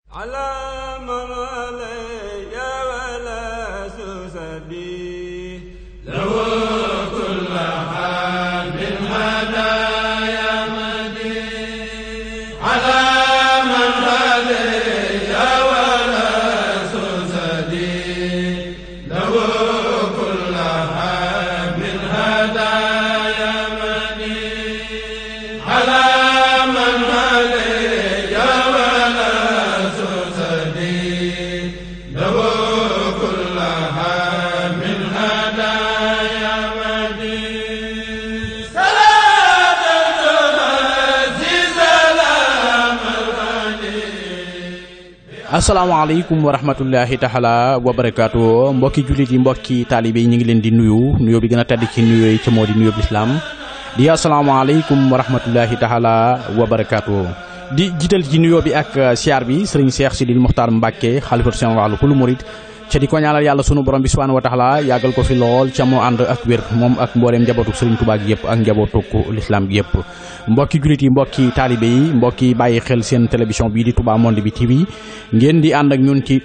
asalaamaaleykum wa rahmatullahi taala wa barakaatu mbokki jullit yi mbokki taalibe yi ñu ngi leen di nuyoo bi gën a tedd ci nuyoo yi ca moo di nuyoo bi islaam di asalaamaaleykum wa rahmatullahi taala wa barakaatu di jiital ci nuyoo bi ak siyaar bi sëriñ Cheikh Sidil Mokhtar Mbacke xalifatu seen wàllu kulu murid ca di ko ñaanal yàlla sunu borom bi subhanahu wa taala yàggal ko fi lool ca moo ànd ak wér moom ak mbooleem njabootu sëriñ Tuubaa gi yëpp ak njabootu lislaam gi yëpp mbokki jullit yi mbokki taalibe yi mbokki bàyyi xel seen télévision bii di Touba Monde bi TV ngeen di ànd ak ñun ci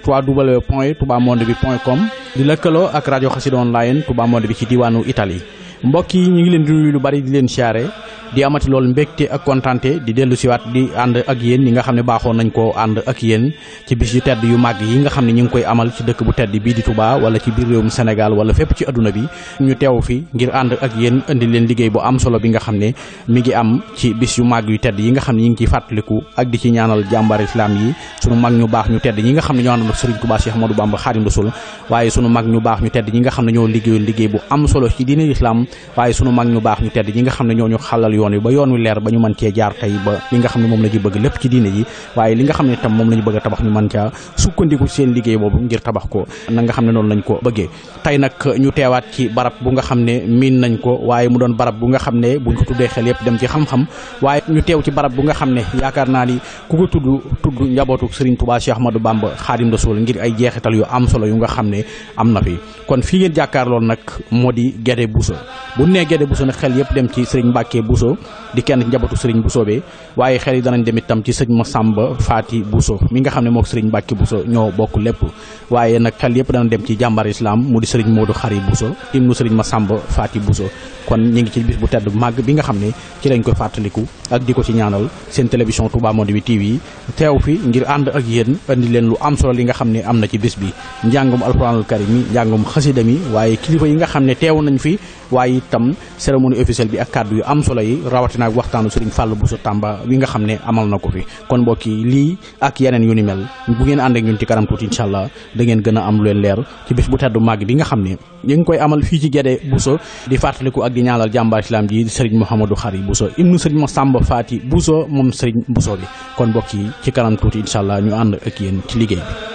www.toubamondebi.com di lëkkaloo ak rajo Xassida online Touba Monde bi ci diwaanu Italie mbokk yi ñu ngi leen di nuyu lu bari di leen siyaare di amati loolu mbégte ak kontante di dellu siwaat di ànd ak yéen ñi nga xam ne baaxoon nañ koo ànd ak yéen ci bis yu tedd yu màgg yi nga xam ne ñu ngi koy amal ci dëkk bu tedd bii di Touba wala ci biir réewum Sénégal wala fépp ci adduna bi ñu teew fi ngir ànd ak yéen indi leen liggéey bu am solo bi nga xam ne mi ngi am ci bis yu màgg yu tedd yi nga xam ne ñu ngi ciy fàttaliku ak di ci ñaanal jàmbaar islam yi sunu mag ñu baax ñu tedd ñi nga xam ne ñoo àndoon ak Serigne Touba Cheikh Ahmadou Bamba Khadim Rasoul waaye sunu mag ñu baax ñu tedd ñi nga xam ne ñoo liggéeyul liggéey bu am solo ci diine islam waaye sunu mag ñu baax ñu tedd ñi nga xam ne ñoo ñu xalal yoon wi ba yoon wi leer ba ñu mën cee jaar tey ba li nga xam ne moom la ñu bëgg lépp ci diine ji waaye li nga xam ne tam moom la ñu bëgg a tabax ñu mën caa sukkandiku seen liggéey boobu ngir tabax ko na nga xam ne noonu lañ ko bëggee tey nag ñu teewaat ci barab bu nga xam ne miin nañ ko waaye mu doon barab bu nga xam ne buñ ko tuddee xel yëpp dem ci xam-xam waaye ñu teew ci barab bu nga xam ne yaakaar naa ni ku ko tudd njabootu Serigne Touba Cheikh Ahmadou Bamba Khadim Rasoul ngir ay jeexital yu am solo yu nga xam ne am na fi kon fii ngeen jàkkaarlool nag moo di Guédé Bousso bu nee Guédé Bousso nag xel yëpp dem ci Serigne Mbacke Bousso di kenn njabootu Serigne Bousso be waaye xel yi danañ dem itam ci sëñ Massamba Faty Bousso mi nga xam ne mook Serigne Mbacke Bousso ñoo bokk lépp waaye nag xel yëpp dana dem ci jàmbaar islam mu di Serigne Modou Khary Bousso ibnu Serigne Massamba Faty Bousso kon ñu ngi ci bis bu tedd màgg bi nga xam ne ci lañ koy fàttaliku ak di ko ci ñaanal seen télévision Touba Monde bi TV teew fi ngir ànd ak yéen andi leen lu am solo li nga xam ne am na ci bis bi njàngum alxuraanul karim mi njàngum xasida mi waaye kilifa yi nga xam ne teew nañ fi waaye itam cérémonie officielle bi ak kàddu yu am solo yi rawatina ak waxtaanu Serigne Fallou Bousso Tamba wi nga xam ne amal na ko fi kon mbokk yi lii ak yeneen yu ni mel bu ngeen ànd ak ñun ci kanam tuuti incha allah da ngeen gën a am lu leen leer ci bis bu tedd màgg bi nga xam ne ñu ngi koy amal fii ci Guédé Bousso di fàttaliku ak di ñaanal jàmbaar islam ji Serigne Mouhamadou Khary Bousso ibnu Serigne Massamba Faty Bousso moom Serigne Bousso bi kon mbokk yi ci kanam tuuti incha allah ñu ànd ak yéen ci liggéey bi.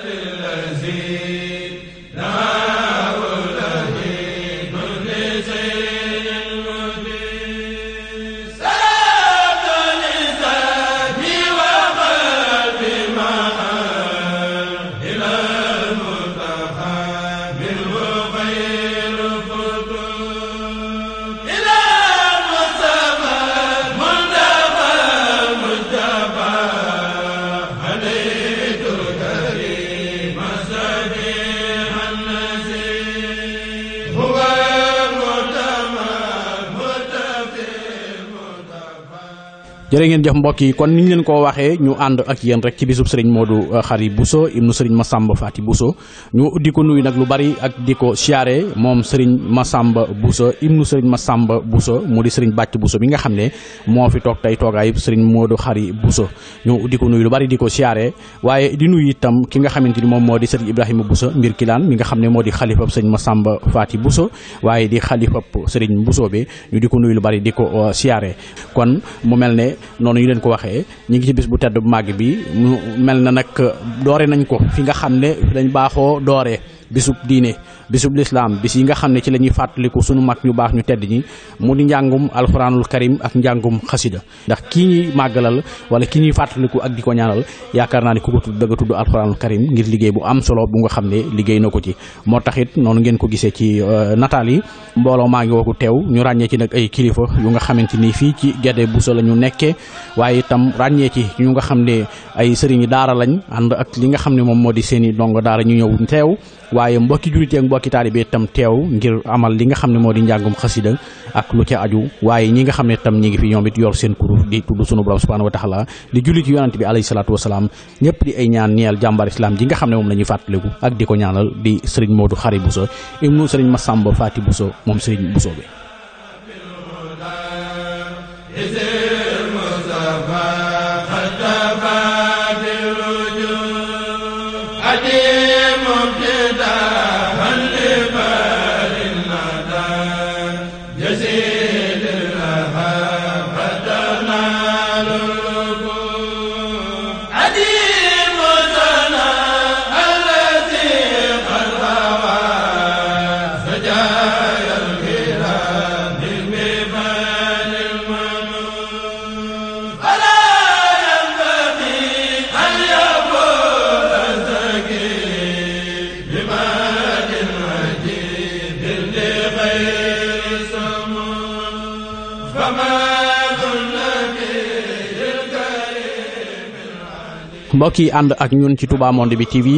jërë ngeen jëf mbokk yi kon niñ leen ko waxee ñu ànd ak yéen rek ci bisub Serigne Modou Khary Bousso ibnu Serigne Massamba Faty Bousso ñu di ko nuyu nag lu bari ak di ko siyaare moom Serigne Massamba Bousso ibnu Serigne Massamba Bousso mu di Serigne Bàcc Bousso bi nga xam ne moo fi toog tey toogaayub Serigne Modou Khary Bousso ñu di ko nuyu lu bari di ko siyaare waaye di nuyu itam ki nga xamante ni moom moo di Serigne Ibrahima Bousso mbir kilaan mi nga xam ne moo di xalifab Serigne Massamba Faty Bousso waaye di xalifab Serigne Bousso bi ñu di ko nuyu lu bari di ko siyaare kon mu mel ne noonu ñu leen ko waxee ñu ngi ci bis bu tedd bu màgg bi mu mel na nag doore nañ ko fi nga xam ne dañ baaxoo dooree bisub diine bisub lislaam bis yi nga xam ne ci la ñuy fàttaliku sunu mag ñu baax ñu tedd ñi mu di njàngum alxuraanul karim ak njàngum xasida ndax kii ñuy màggalal wala kii ñuy fàttaliku ak di ko ñaanal yaakaar naa ne ku ko tudd dëgg tudd alxuraanul karim ngir liggéey bu am solo bu nga xam ne liggéey na ko ci moo taxit noonu ngeen ko gisee ci nataal yi mbooloo maa ngi woo ko teew ñu ràññee ci nag ay kilifa yu nga xamante ni fii ci Guédé Bousso la ñu nekkee waaye itam ràññee ci ñu nga xam ne ay sëriñi daara lañ ànd ak li nga xam ne moom moo di seeni dongo daara ñu ñëw teew waaye mbokki jullit ak mbokki taalibe itam teew ngir amal li nga xam ne moo di njàngum xasida ak lu ca aju waaye ñi nga xam ne itam ñi ngi fi ñoom it yor seen kurus di tudd sunu borom subhanahu wa taala di julli ci yonante bi alayhi salaatu wasalaam ñëpp di ay ñaan ñeel jàmbaar islam ji nga xam ne moom la ñuy fàttaliku ak di ko ñaanal di sëriñ Modou Khary Bousso ibnu sëriñ Massamba Faty Bousso moom sëriñ Bousso bi mbokk yi ànd ak ñun ci Touba Monde bi TV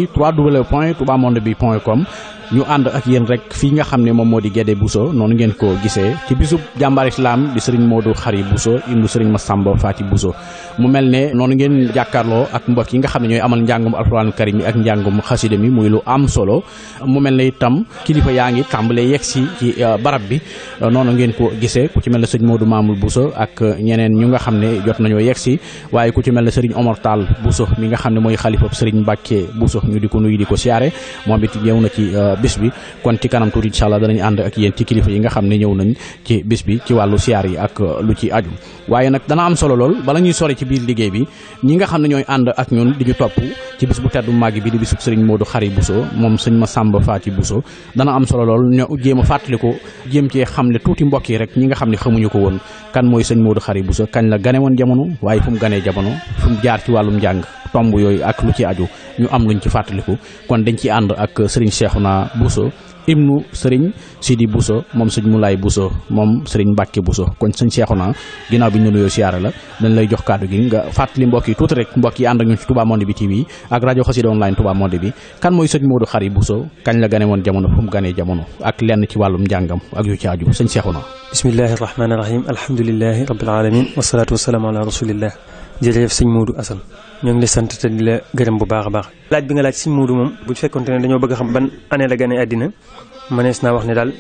www.toubamondebi.com ñu ànd ak yéen rek fii nga xam ne moom moo di Guédé Bousso noonu ngeen ko gisee ci bisub jàmbaar islam di sëriñ Modou Khary Bousso ibnu sëriñ Massamba Faty Bousso mu mel ne noonu ngeen jàkkaarloo ak mbokk yi nga xam ne ñooy amal njàngum alxuraanul karim ak njàngum xasida mi muy lu am solo mu mel ne itam kilifa yaa ngi tàmbalee yegg si ci barab bi noonu ngeen ko gisee ku ci mel ne sëriñ Modou Mamoul Bousso ak ñeneen ñu nga xam ne jot nañoo yegg si waaye ku ci mel ne sëriñ Omar Tall Bousso mi nga xam ne mooy xalifa sëriñ Mbacke Bousso ñu di ko nuyu di ko siyaare moom it ñëw na ci bis bi kon ci kanam tuuti incha allah danañ ànd ak yéen ci kilifa yi nga xam ne ñëw nañ ci bis bi ci wàllu siyaar yi ak lu ci aju waaye nag dana am solo lool bala ñuy sori ci biir liggéey bi ñi nga xam ne ñooy ànd ak ñun di ñu topp ci bis bu teddu màgg bi di bisub sëriñ Modou Khary Bousso moom sëñ Massamba Faty Bousso dana am solo lool ñu jéem a fàttaliku jéem cee xam ne tuuti mbokk yi rek ñi nga xam ne xamuñu ko woon kan mooy sëñ Modou Khary Bousso kañ la gane woon jamono waaye fu mu ganee jamono fu mu jaar ci wàllum njàng tomb yooyu ak lu ci aju ñu am luñ ci fàttaliku kon dañ ci ànd ak sëriñ Cheikhouna Bousso ibnu sëriñ Sidi Bousso moom sëñ Moulay Bousso moom sëriñ Mbacke Bousso kon sëñ Cheikhouna ginnaaw bi ñu nuyoo siyaare la dañ lay jox kàddu gi nga fàttali mbokk yi tuuti rek mbokk yi ànd ak ñun ci Touba Monde bi TV ak rajo Xassida online Touba Monde bi kan mooy sëñ Modou Khary Bousso kañ la gane woon jamono fu mu ganee jamono ak lenn ci wàllum njàngam ak yu ci aju sëñ Cheikhouna. bismillahi rahmaani rahim alhamdulilahi rabbil alamin wasalaatu wasalaamu ala rasulillah jërëjëf sëñ Modou Assane ñoo ngi lay sant te di la gërëm bu baax a baax laaj bi nga laaj sëñ Modou moom bu fekkonte ne dañoo bëgg a xam ban année la gane àddina mënees naa wax ne daal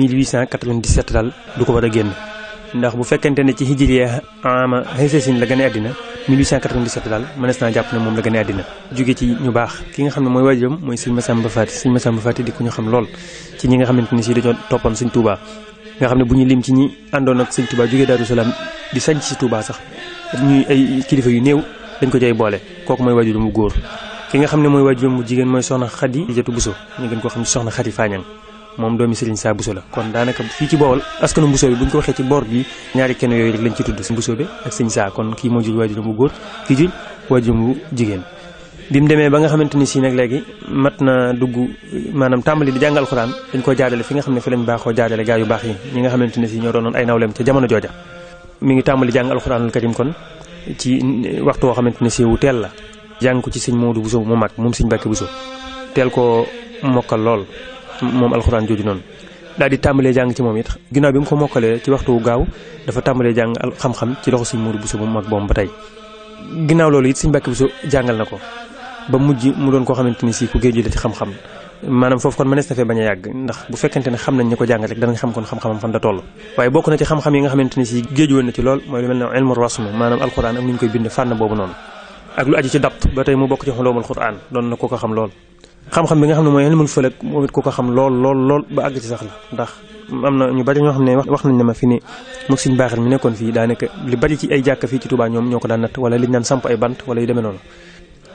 1897 daal du ko war a génn ndax bu fekkente ne ci hijriya ama haysasin la gane àddina 1897 daal mënees naa jàpp ne moom la gane àddina jóge ci ñu baax ki nga xam ne mooy waajuram mooy sëñ Massamba Faty di ko ñu xam lool ci ñi nga xamante ne si dañoo toppoon sëñ Touba nga xam ne bu ñu lim ci ñi àndoon ak sëñ Touba jógee Daaru Salaam di sañc si Touba sax ñuy ay kilifa yu néew dañ ko jay boole kooku mooy waajuram mu góor ki nga xam ne mooy waajuram mu jigéen mooy soxna Khady Jatu Bousso ñu gën koo xam ne soxna Khady Fañang moom doomi Serigne Sa Bousso la kon daanaka fii ci Bawol askanu Bousso bi bu ñu ko waxee ci boor bi ñaari kenn yooyu rek lañ ci tudd Bousso bi ak Serigne Sa kon kii moo jur waajuram mu góor kii jur waajuram mu jigéen bi mu demee ba nga xamante ni si nag léegi mat na dugg maanaam tàmbali di jàng alxuraan dañ ko jaadale fi nga xam ne fi lañ baaxoo jaadale gaa yu baax yi ñi nga xamante ne si ñoo doonoon ay nawleem ca jamono jooja mi ngi tàmbali jàng alxuraanul karim kon ci waxtu woo xamante ne si wu teel la jàng ko ci sëñ Modou Bousso mu mag moom sëñ Mbacke Bousso teel koo mokkal lool moom alxuraan jooju noonu daal di tàmbalee jàng ci moom it ginnaaw bi mu ko mokkalee ci waxtu gaaw dafa tàmbalee jàng xam-xam ci loxo sëñ Modou Bousso mu mag boom ba tey ginnaaw loolu it sëñ Mbacke Bousso jàngal na ko ba mujj mu doon koo xamante ni si ku géeju la ci xam-xam maanaam foofu kon mënees na fee bañ a yàgg ndax bu fekkente ne xam nañ ñi ko jàngal rek danañ xam kon xam-xamam fan la toll waaye bokk na ci xam-xam yi nga xamante ni si géeju woon na ci lool mooy lu mel ne ilmu rasm maanaam alxuraan ak ni ñu koy bind fànn boobu noonu ak lu aju ci dabt ba tey mu bokk ci xulumul Qur'an doon na ko ko xam lool xam-xam bi nga xam ne mooy ilmul falak moom it ku ko xam lool ba àgg ci sax la ndax am na ñu bari ñoo xam ne wax nañ ne ma fi ni moog suñ baaxal mi nekkoon fii daanaka li bari ci ay jàkka fii ci Touba ñoom ñoo ko daan natt wala liñ naan samp ay bant wala yu demee noonu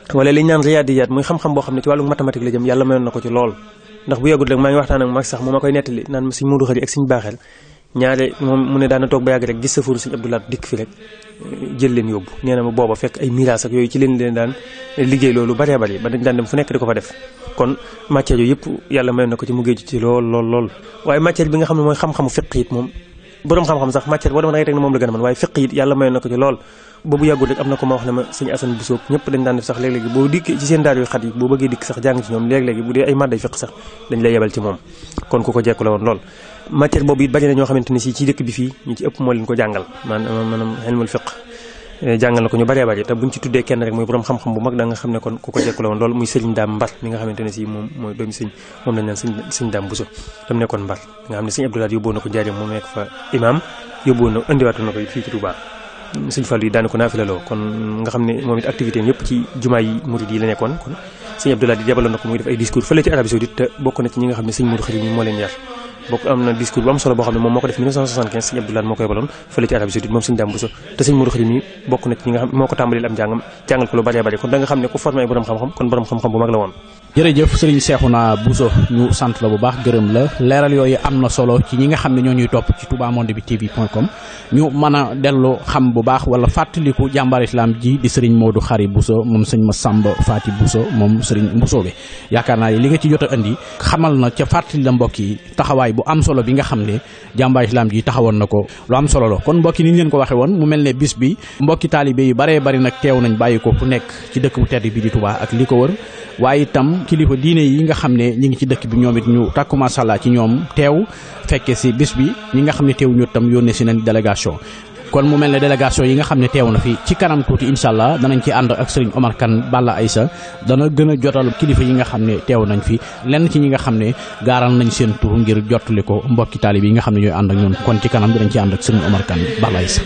wala li ñu naan riyaadiyaat muy xam-xam boo xam ne ci wàllu mathématique la jëm yàlla mayoon na ko ci lool. ndax bu yàggul rek maa ngi waxtaan ak mag sax mu ma koy nettali naan ma sëñ Modou Khari ak sëñ Baaxel ñaare moom mu ne daana toog ba yàgg rek gis safaru sëñ Abdou Lahad dikk fi rek jël leen yóbbu nee na ma booba fekk ay miraas ak yooyu ci leen daan liggéey loolu baree bari ba dañ daan dem fu nekk di ko fa def kon matière yooyu yëpp yàlla mayoon na ko ci mu géeju ci lool waaye matière bi nga xam ne mooy xam-xamu fiq it moom boroom xam-xam sax matière boo dama da ngay teg ne moom la gën a mën waaye fiq it yàlla mayoon na ko ci lool boobu yàggul rek am na ko ma wax ne ma sëñ Assane Bousso ñëpp dañ daan def sax léeg-léegi boo dikk ci seen daar yu xat yi boo bëggee dikk sax jàng ci ñoom léeg-léegi bu dee ay madday fiq sax dañ lay yebal ci moom kon ku ko jekku la woon lool matière boobu it bari na ñoo xamante ne si ci dëkk bi fii ñu ci ëpp moo leen ko jàngal maanaam ilmul fiq jàngal na ko ñu bëree bëri te buñ ci tuddee kenn rek muy borom xam-xam bu mag da nga xam ne kon ku ko jekku la woon loolu muy sëriñ Daam Mbar mi nga xamante ne si moom mooy doomi sëñ moom lañ naan sëñ Daam Bousso tam nekkoon Mbar nga xam ne sëñ Abdou Lahad yóbboo na ko Njaaréem mu nekk fa imam yóbboo na indiwaatu na ko fii ci Touba sëñ Fallu yi daana ko naafilaloo kon nga xam ne moom it activité yëpp ci jumaa yi murid yi la nekkoon kon sëñ Abdou Lahad yebaloon na ko muy def ay discours fële ci Arabie Saoudite te bokk na ci ñi nga xam ne sëñ Modou Khari moo leen yar bokk am na discours bu am solo boo xam ne moom moo ko def 1975 sëñ Abdou Lahad moo ko yebaloon fële ci Arabie Saoudite moom sëñ Daam Bousso te sëñ Modou Khari mi bokk na ci ñi nga xam moo ko tàmbalil am njàngam jàngal ko lu bëree bëri kon da nga xam ne ku formé ay borom xam-xam kon borom xam-xam bu mag la woon. jërëjëf sëriñ Cheikhouna Bousso ñu sant la bu baax gërëm la leeral yooyu am na solo ci ñi nga xam ne ñoo ñuy topp ci toubamondebi.tv.com ñu mën a dellu xam bu baax wala fàttaliku jàmbaar islam ji di sëriñ Modou Khari Bousso moom sëñ Massamba Faty Bousso moom sëriñ Bousso bi yaakaar naa li nga ci jot a indi xamal na ca fàttali la mbokk yi taxawaay bu am solo bi nga xam ne jàmbaar islam ji taxawoon na ko lu am solo la kon mbokki ni ñu leen ko waxe woon mu mel ne bis bi mbokki taalibe yi baree bari nag teew nañ bàyyi ko fu nekk ci dëkk bu tedd bi di Touba ak li ko wër waaye itam kilifa diine yi nga xam ne ñi ngi ci dëkk bi ñoom it ñu takku masha Allah ci ñoom teew fekke si bis bi ñi nga xam ne teew ñu tam yónnee si nañ délégation kon mu mel ne délégation yi nga xam ne teew na fi ci kanam tuuti incha allah danañ ci ànd ak sëriñ Omar Kane Balla Aïssa dana gën a jotal kilifa yi nga xam ne teew nañ fi lenn ci ñi nga xam ne gaaral nañ seen tur ngir jottali ko mbokki taalib yi nga xam ne ñooy ànd ak ñun kon ci kanam danañ ci ànd ak sëriñ Omar Kane Balla Aïssa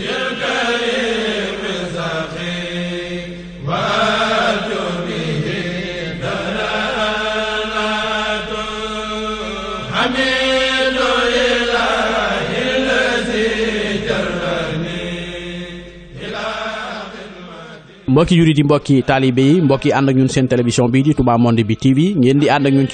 mbokki jurit yi mbokki taalibe yi mbokki ànd ak ñun seen télévision bii di Touba Monde bi TV ngeen di ànd ak ñun ci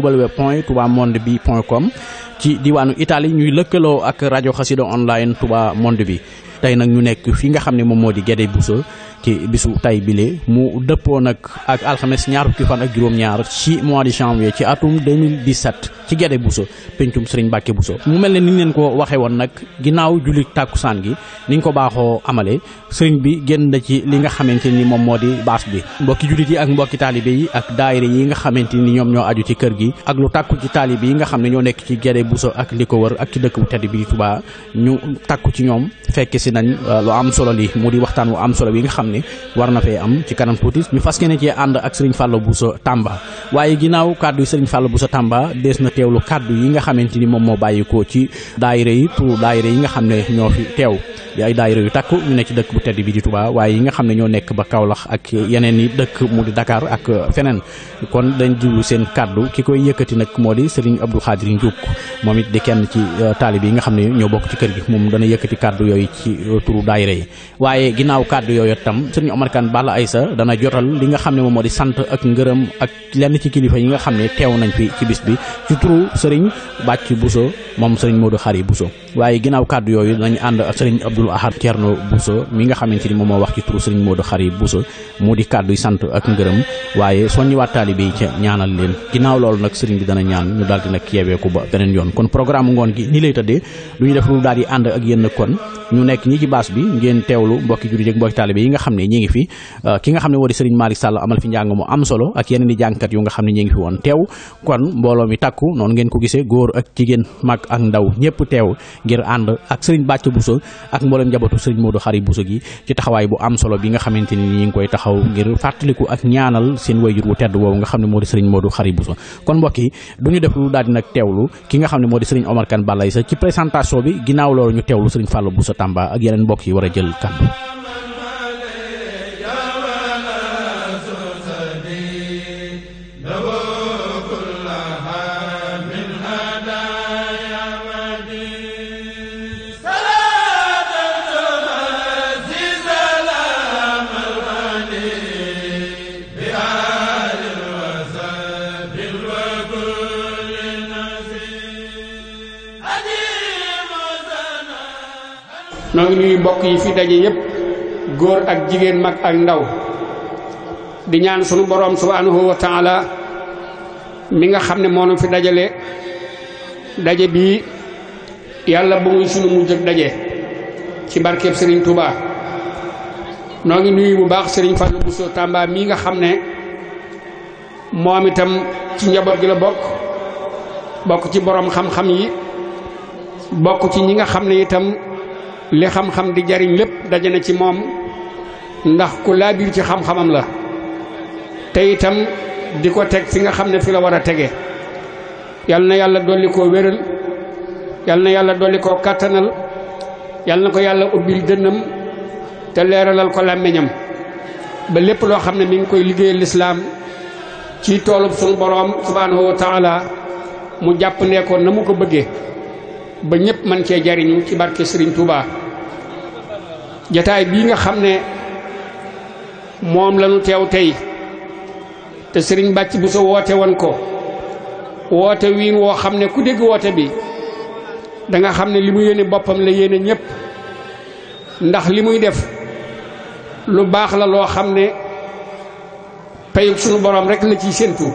www.toubamondebi.com ci diwaanu Italie ñuy lëkkaloo ak rajo Xassida online Touba Monde bi tey nag ñu nekk fi nga xam ne moom moo di Guédé Bousso ci bisu tay bile mu dëppoo nag ak alxames ñaar fukki fan ak juróom-ñaar ci mois de janvier ci atum 2017 ci Guédé Bousso pencum Serigne Mbacke Bousso mu mel ne ni ñu leen ko waxee woon nag ginnaaw julli tàkkusaan gi ni ñu ko baaxoo amale sëriñ bi génn na ci li nga xamante ni moom moo di baas bi mbokki jullit yi ak mbokki taalibe yi ak daayira yi nga xamante ni ñoom ñoo aju ci kër gi ak lu tàkku ci taalibe yi nga xam ne ñoo nekk ci Guédé Bousso ak li ko wër ak ci dëkk bu tedd bi Touba ñu tàkku ci ñoom fekke si nañ lu am solo li mu di waxtaan wu am solo bi nga xam ne war na fee am ci kanam tuuti ñu fas yéene ci ànd ak Serigne Fallou Bousso Tamba waaye ginnaaw kàddu yi Serigne Fallou Bousso Tamba dees na teewlu kàddu yi nga xamante ni moom moo bàyyikoo ci daayira yi pour daayira yi nga xam ne ñoo fi teew di ay daayira yu takku ñu ne ci dëkk bu tedd bi di Touba waaye yi nga xam ne ñoo nekk ba Kaolack ak yeneen i dëkk mu di Dakar ak feneen kon dañ jublu seen kàddu ki koy yëkkati nag moo di Serigne Abdou Khadir Ndiouk moom it di kenn ci taalib yi nga xam ne ñoo bokk ci kër gi moom dana yëkkati kàddu yooyu ci turu daayira yi waaye ginnaaw kàddu yooyu tam Serigne Omar Kane Balla Aïssa dana jotal li nga xam ne moom moo di sant ak ngërëm ak lenn ci kilifa yi nga xam ne teew nañ fi ci bis bi ci turu Serigne Bàcc Bousso moom Serigne Modou Khari Bousso waaye ginnaaw kàddu yooyu danañ ànd ak Serigne Abdoul Ahad Thierno Bousso mi nga xamante ni moom moo wax ci turu Serigne Modou Khari Bousso mu di kàddu yi sant ak ngërëm waaye soññiwaat taalibe yi ca ñaanal leen ginnaaw loolu nag Serigne bi dana ñaan ñu daal di nag yeeweeku ba beneen yoon kon programme ngoon gi ni lay tëddee lu ñu def lu daal di ànd ak yéen kon ñu nekk ñi ci baas bi ngeen teewlu mbokki jullit ak mbokki taalibe yi nga xam ne ñi ngi fi ki nga xam ne moo di Serigne Malick Sall amal fi njàng mu am solo ak yeneen i jàngkat yu nga xam ne ñi ngi fi woon teew kon mbooloo mi takku noonu ngeen ko gisee góor ak jigéen mag ak ndaw ñëpp teew ngir ànd ak Serigne Bàcc Bousso ak mboolem njabootu Serigne Modou Khari Bousso gi ci taxawaay bu am solo bi nga xamante ni ñi ngi koy taxaw ngir fàttaliku ak ñaanal seen wayjur wu tedd woowu nga xam ne moo di Serigne Modou Khari Bousso kon mbokk yi du ñu def lu daal di nag teewlu ki nga xam ne moo di Serigne Omar Kane Balla Aïssa ci présentation bi ginnaaw loolu ñu teewlu Serigne Fallou Bousso Tamba ak yeneen mbokk yi war a jël kàddu. noo ngi nuyu mbokk yi fi daje yépp góor ak jigéen mag ak ndaw di ñaan sunu boroom subhanahu wa taala mi nga xam ne moo nu fi dajale daje bii yàlla bu muy sunu mujj ak daje ci barkeeb Serigne Touba. noo ngi nuyu bu baax Serigne Fallou Bousso Tamba mii nga xam ne moom itam ci njaboot gi la bokk ci borom xam-xam yi bokk ci ñi nga xam ne itam li xam-xam di jariñ lépp daje na ci moom ndax ku laabiir ci xam-xamam la te itam di ko teg fi nga xam ne fi la war a tege. yal na yàlla dolli koo wéral yal na yàlla dolli koo kàttanal yal na ko yàlla ubbil dënnam te leeralal ko làmmiñam ba lépp loo xam ne mi ngi koy liggéeyal lislaam ci toolub sunu boroom subhanahu wa taala mu jàpp ne ko na mu ko bëggee ba ñëpp man cee jariñu ci barke Serigne Touba. jataay bii nga xam ne moom lañu teew tey te Serigne Bàcc Bousso woote woon ko woote wiin woo xam ne ku dégg woote bi da nga xam ne li mu yéene boppam la yéene ñëpp ndax li muy def lu baax la loo xam ne payug sunu borom rek la ciy séentu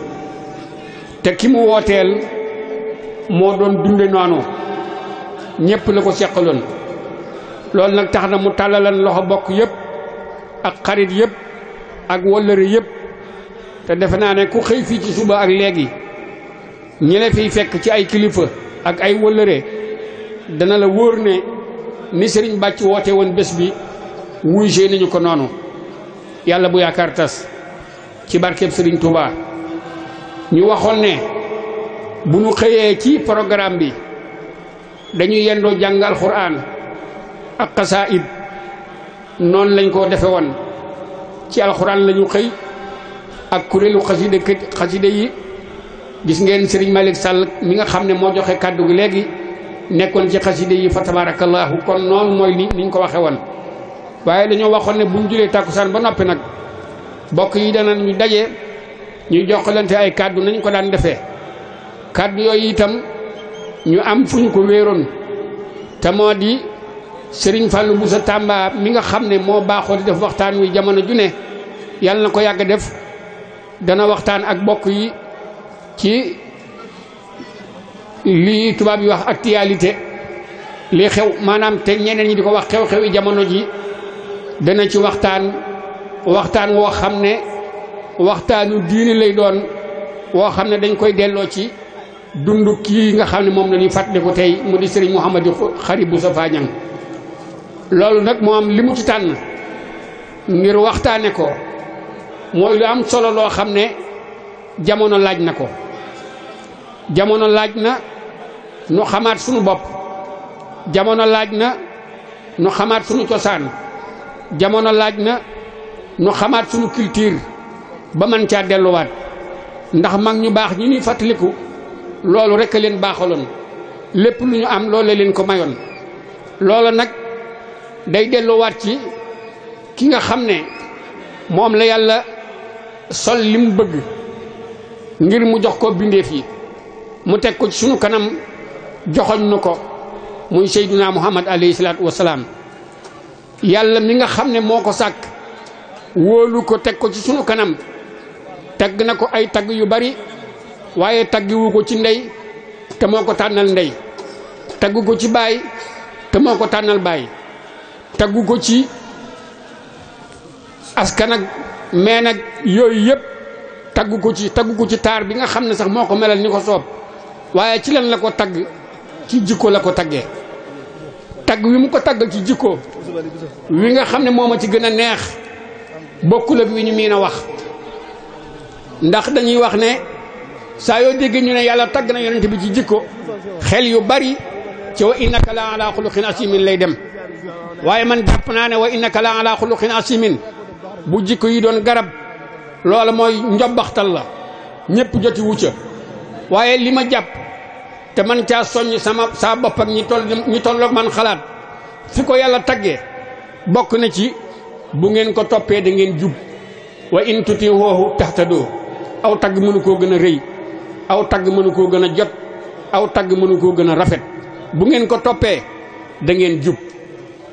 te ki mu wooteel moo doon dunde noonu ñëpp la ko seqaloon. loolu nag tax na mu tàllalan loxo bokk yëpp ak xarit yëpp ak wëllëre yëpp te defe naa ne ku xëy fii ci suba ak léegi ñi la fiy fekk ci ay kilifa ak ay wëllëre dana la wóor ne ni Serigne Bàcc woote woon bés bi wuy see nañu ko noonu. yàlla bu yaakaar tas ci barkeb Serigne Touba. ñu waxoon ne bu ñu xëyee ci programme bi dañuy yendoo jàng alxuraan ak xasaayid noonu lañ ko defe woon ci alxuraan lañu xëy ak kuréelu xaside yi. gis ngeen Serigne Malick Sall mi nga xam ne moo joxe kàddu gi léegi nekkoon ci xaside yi fa tabarakallahu kon noonu mooy niñ ko waxe woon. waaye dañoo waxoon ne buñ julee tàkkusaan ba noppi nag bokk yi dana ñu daje ñuy jokkalante ay kàddu nañ ko daan defee. kàddu yooyu itam ñu am fu ñu ko wéeroon te moo di Serigne Fallou Bousso Tamba mi nga xam ne moo baaxoo di def waxtaan wi jamono ju ne yàlla na ko yàgg def dana waxtaan ak bokk yi ci lii tubaab yi wax actualité li xew maanaam te ñeneen ñi di ko wax xew-xewi jamono ji dana ci waxtaan woo xam ne waxtaanu diini lay doon woo xam ne dañ koy delloo ci dundu kii nga xam ne moom la ñuy fàttaliku tey mu di Serigne Mouhamadou Khary Bousso Fadiang. loolu nag moo am li mu ci tànn ngir waxtaane ko mooy lu am solo loo xam ne jamono laaj na ko. jamono laaj na nu xamaat sunu bopp jamono laaj na nu xamaat sunu cosaan jamono laaj na nu xamaat sunu culture ba mën caa delluwaat ndax mag ñu baax ñi ñuy fàttaliku loolu rek a leen baaxaloon lépp lu ñu am loolu la leen ko mayoon. loola nag day delluwaat ci ki nga xam ne moom la yàlla sol li mu bëgg ngir mu jox ko bindeef yi mu teg ko ci sunu kanam joxoñ nu ko muy Seydina Muhammad alayhi salaatu wasalaam. yàlla mi nga xam ne moo ko sàkk wóolu ko teg ko ci sunu kanam tagg na ko ay tagg yu bari waaye taggiwu ko ci ndey te moo ko tànnal ndey taggu ko ci baay te moo ko tànnal baay taggu ko ci askan ak meen ak yooyu yëpp taggu ko ci taar bi nga xam ne sax moo ko melal ni ko soob waaye ci lan la ko tagg ci jikko la ko taggee. tagg wi mu ko tagg ci jikko wi nga xam ne moo ma ci gën a neex bokkul ak wi ñu miin a wax ndax dañuy wax ne saa yoo dégg ñu ne yàlla tagg na yonent bi ci jikko xel yu bari ci wa innaka la ala xuluqin asimin lay dem. waaye man jàpp naa ne wa innaka la ala xuluqin asimin bu jikko yi doon garab loola mooy njobbaxtal la ñëpp joti wucca waaye li ma jàpp te man caa soññ saa bopp ak ñi tolloog man xalaat fi ko yàlla taggee bokk na ci bu ngeen ko toppee da ngeen jub wa in tutiihuuhu tahtadoo aw tagg mënu koo gën a rëy aw tagg mënu koo gën a jot aw tagg mënu koo gën a rafet bu ngeen ko toppee da ngeen jub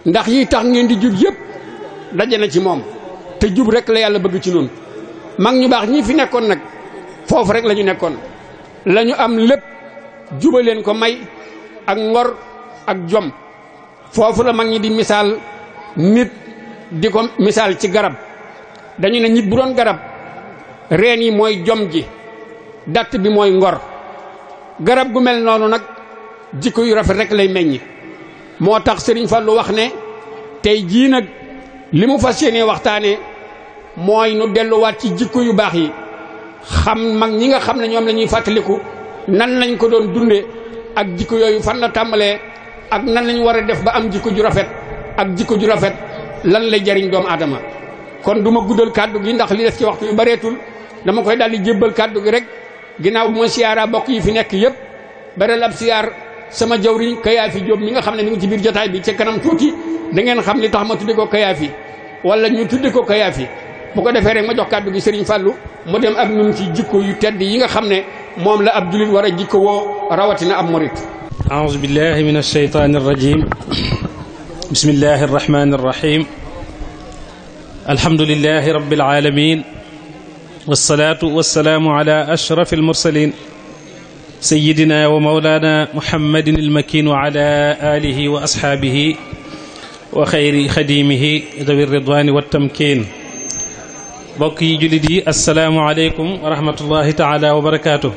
ndax yi tax ngeen di jub yëpp daje na ci moom te jub rek la yàlla bëgg ci noonu. mag ñu baax ñi fi nekkoon nag foofu rek la ñu nekkoon la ñu am lépp juba leen ko may ak ngor ak jom. foofu la mag ñi di misaal nit di ko misaal ci garab dañu ne nit bu doon garab reen yi mooy jom ji datt bi mooy ngor. garab gu mel noonu nag jikko yu rafet rek lay meññ. moo tax Sëriñ Fallu wax ne tey jii nag li mu fas yéenee waxtaane mooy nu delluwaat ci jikko yu baax yi xam mag ñi nga xam ne ñoom la ñuy fàttaliku nan lañ ko doon dunde ak jikko yooyu fan la tàmbalee ak nan lañ war a def ba am jikko ju rafet ak jikko ju rafet lan lay jariñ doomu aadama. kon du ma guddal kàddu gi ndax li def ci waxtu yu bareetul dama koy daal di jébbal kàddu gi rek ginnaaw bu ma siyaara bokk yi fi nekk yëpp beral ab siyaar sama jawriñ Kayaafi Jóob mi nga xam ne mi ngi ci biir jotaay bi ca kanam tuuti da ngeen xam li tax ma tudde ko Kayaafi wala ñu tudde ko Kayaafi. bu ko defee rek ma jox kàddu gi Serigne Fallou mu dem ak ñun ci jikko yu tedd yi nga xam ne moom la ab julit war a jikko woo rawatina ab murit. أعوذ بالله من الشيطان الرجيم بسم الله الرحمن الرحيم الحمد لله رب العالمين والصلاة والسلام على أشرف المرسلين سيدنا ومولانا محمد المكين وعلى آله وأصحابه وخير خديمه ذوي الرضوان والتمكين بقي جلدي السلام عليكم ورحمة الله تعالى وبركاته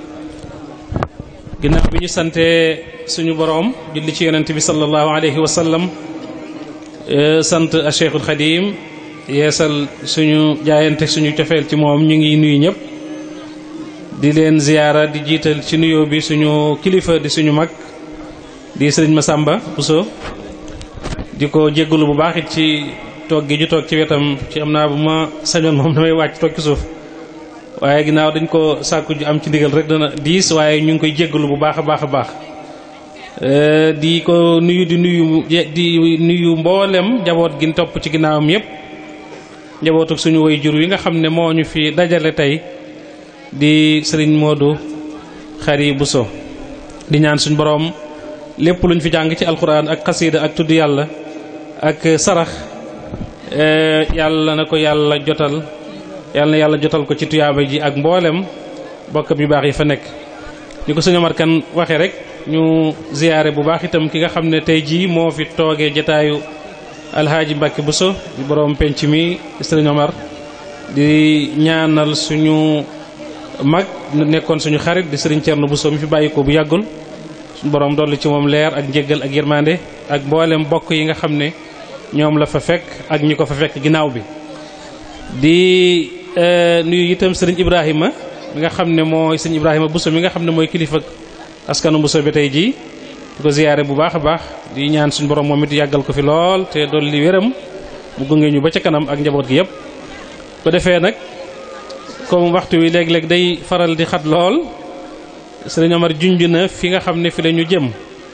ginnaaw bi ñu sante suñu boroom julli ci yonent bi sallallahu alayhi wa sallam sant a Cheikhul Khadim yeesal suñu jaayante suñu cofeel ci moom ñu ngi nuyu ñëpp di leen ziyaara di jiital ci nuyoo bi suñu kilifa di suñu mag di sëriñ Massamba Bousso di ko jéggalu bu baax it ci toog gi ju toog ci wetam ci am naa bu ma sañoon moom damay wàcc toog ci suuf waaye ginnaaw dañ ko sàkku ju am ci ndigal rek dana diis waaye ñu ngi koy jéggalu bu baax a baax a baax di ko nuyu di nuyu mboolem njaboot gi topp ci ginnaawam yépp njabootuk suñu way jur yi nga xam ne moo ñu fi dajale tey di sëriñ Modou Khary Bousso di ñaan suñu boroom lépp luñ fi jàng ci alxuraan ak xasiida ak tudd yàlla ak sarax yàlla na ko yàlla jotal yàlla na yàlla jotal ko ci tuyaaba ji ak mboolem bokkam yu baax yi fa nekk. ni ko sëñ Omar Kane waxee rek ñu ziyaare bu baax itam ki nga xam ne tey jii moo fi toogee jataayu alhaaji Mbàkke Bousso di borom penc mi sëñ Omar di ñaanal suñu mag nekkoon suñu xarit di sëriñ Cerno Bousso mi fi bàyyi ko bu yàggul suñu borom dolli ci moom leer ak njéggal ak yërmande ak mboolem bokk yi nga xam ne ñoom la fa fekk ak ñi ko fa fekk ginnaaw bi. di nuyu itam sëriñ Ibrahima mi nga xam ne mooy sëriñ Ibrahima Bousso mi nga xam ne mooy kilifa askanu Bousso bi tey jii di ko ziyaare bu baax a baax di ñaan suñu borom moom it yàggal ko fi lool te dolli wéram mu gunge ñu ba ca kanam ak njaboot gi yëpp. ko defee nag comme waxtu wi léeg-léeg day faral di xat lool sëriñ Omar junj na fi nga xam ne fi la ñu jëm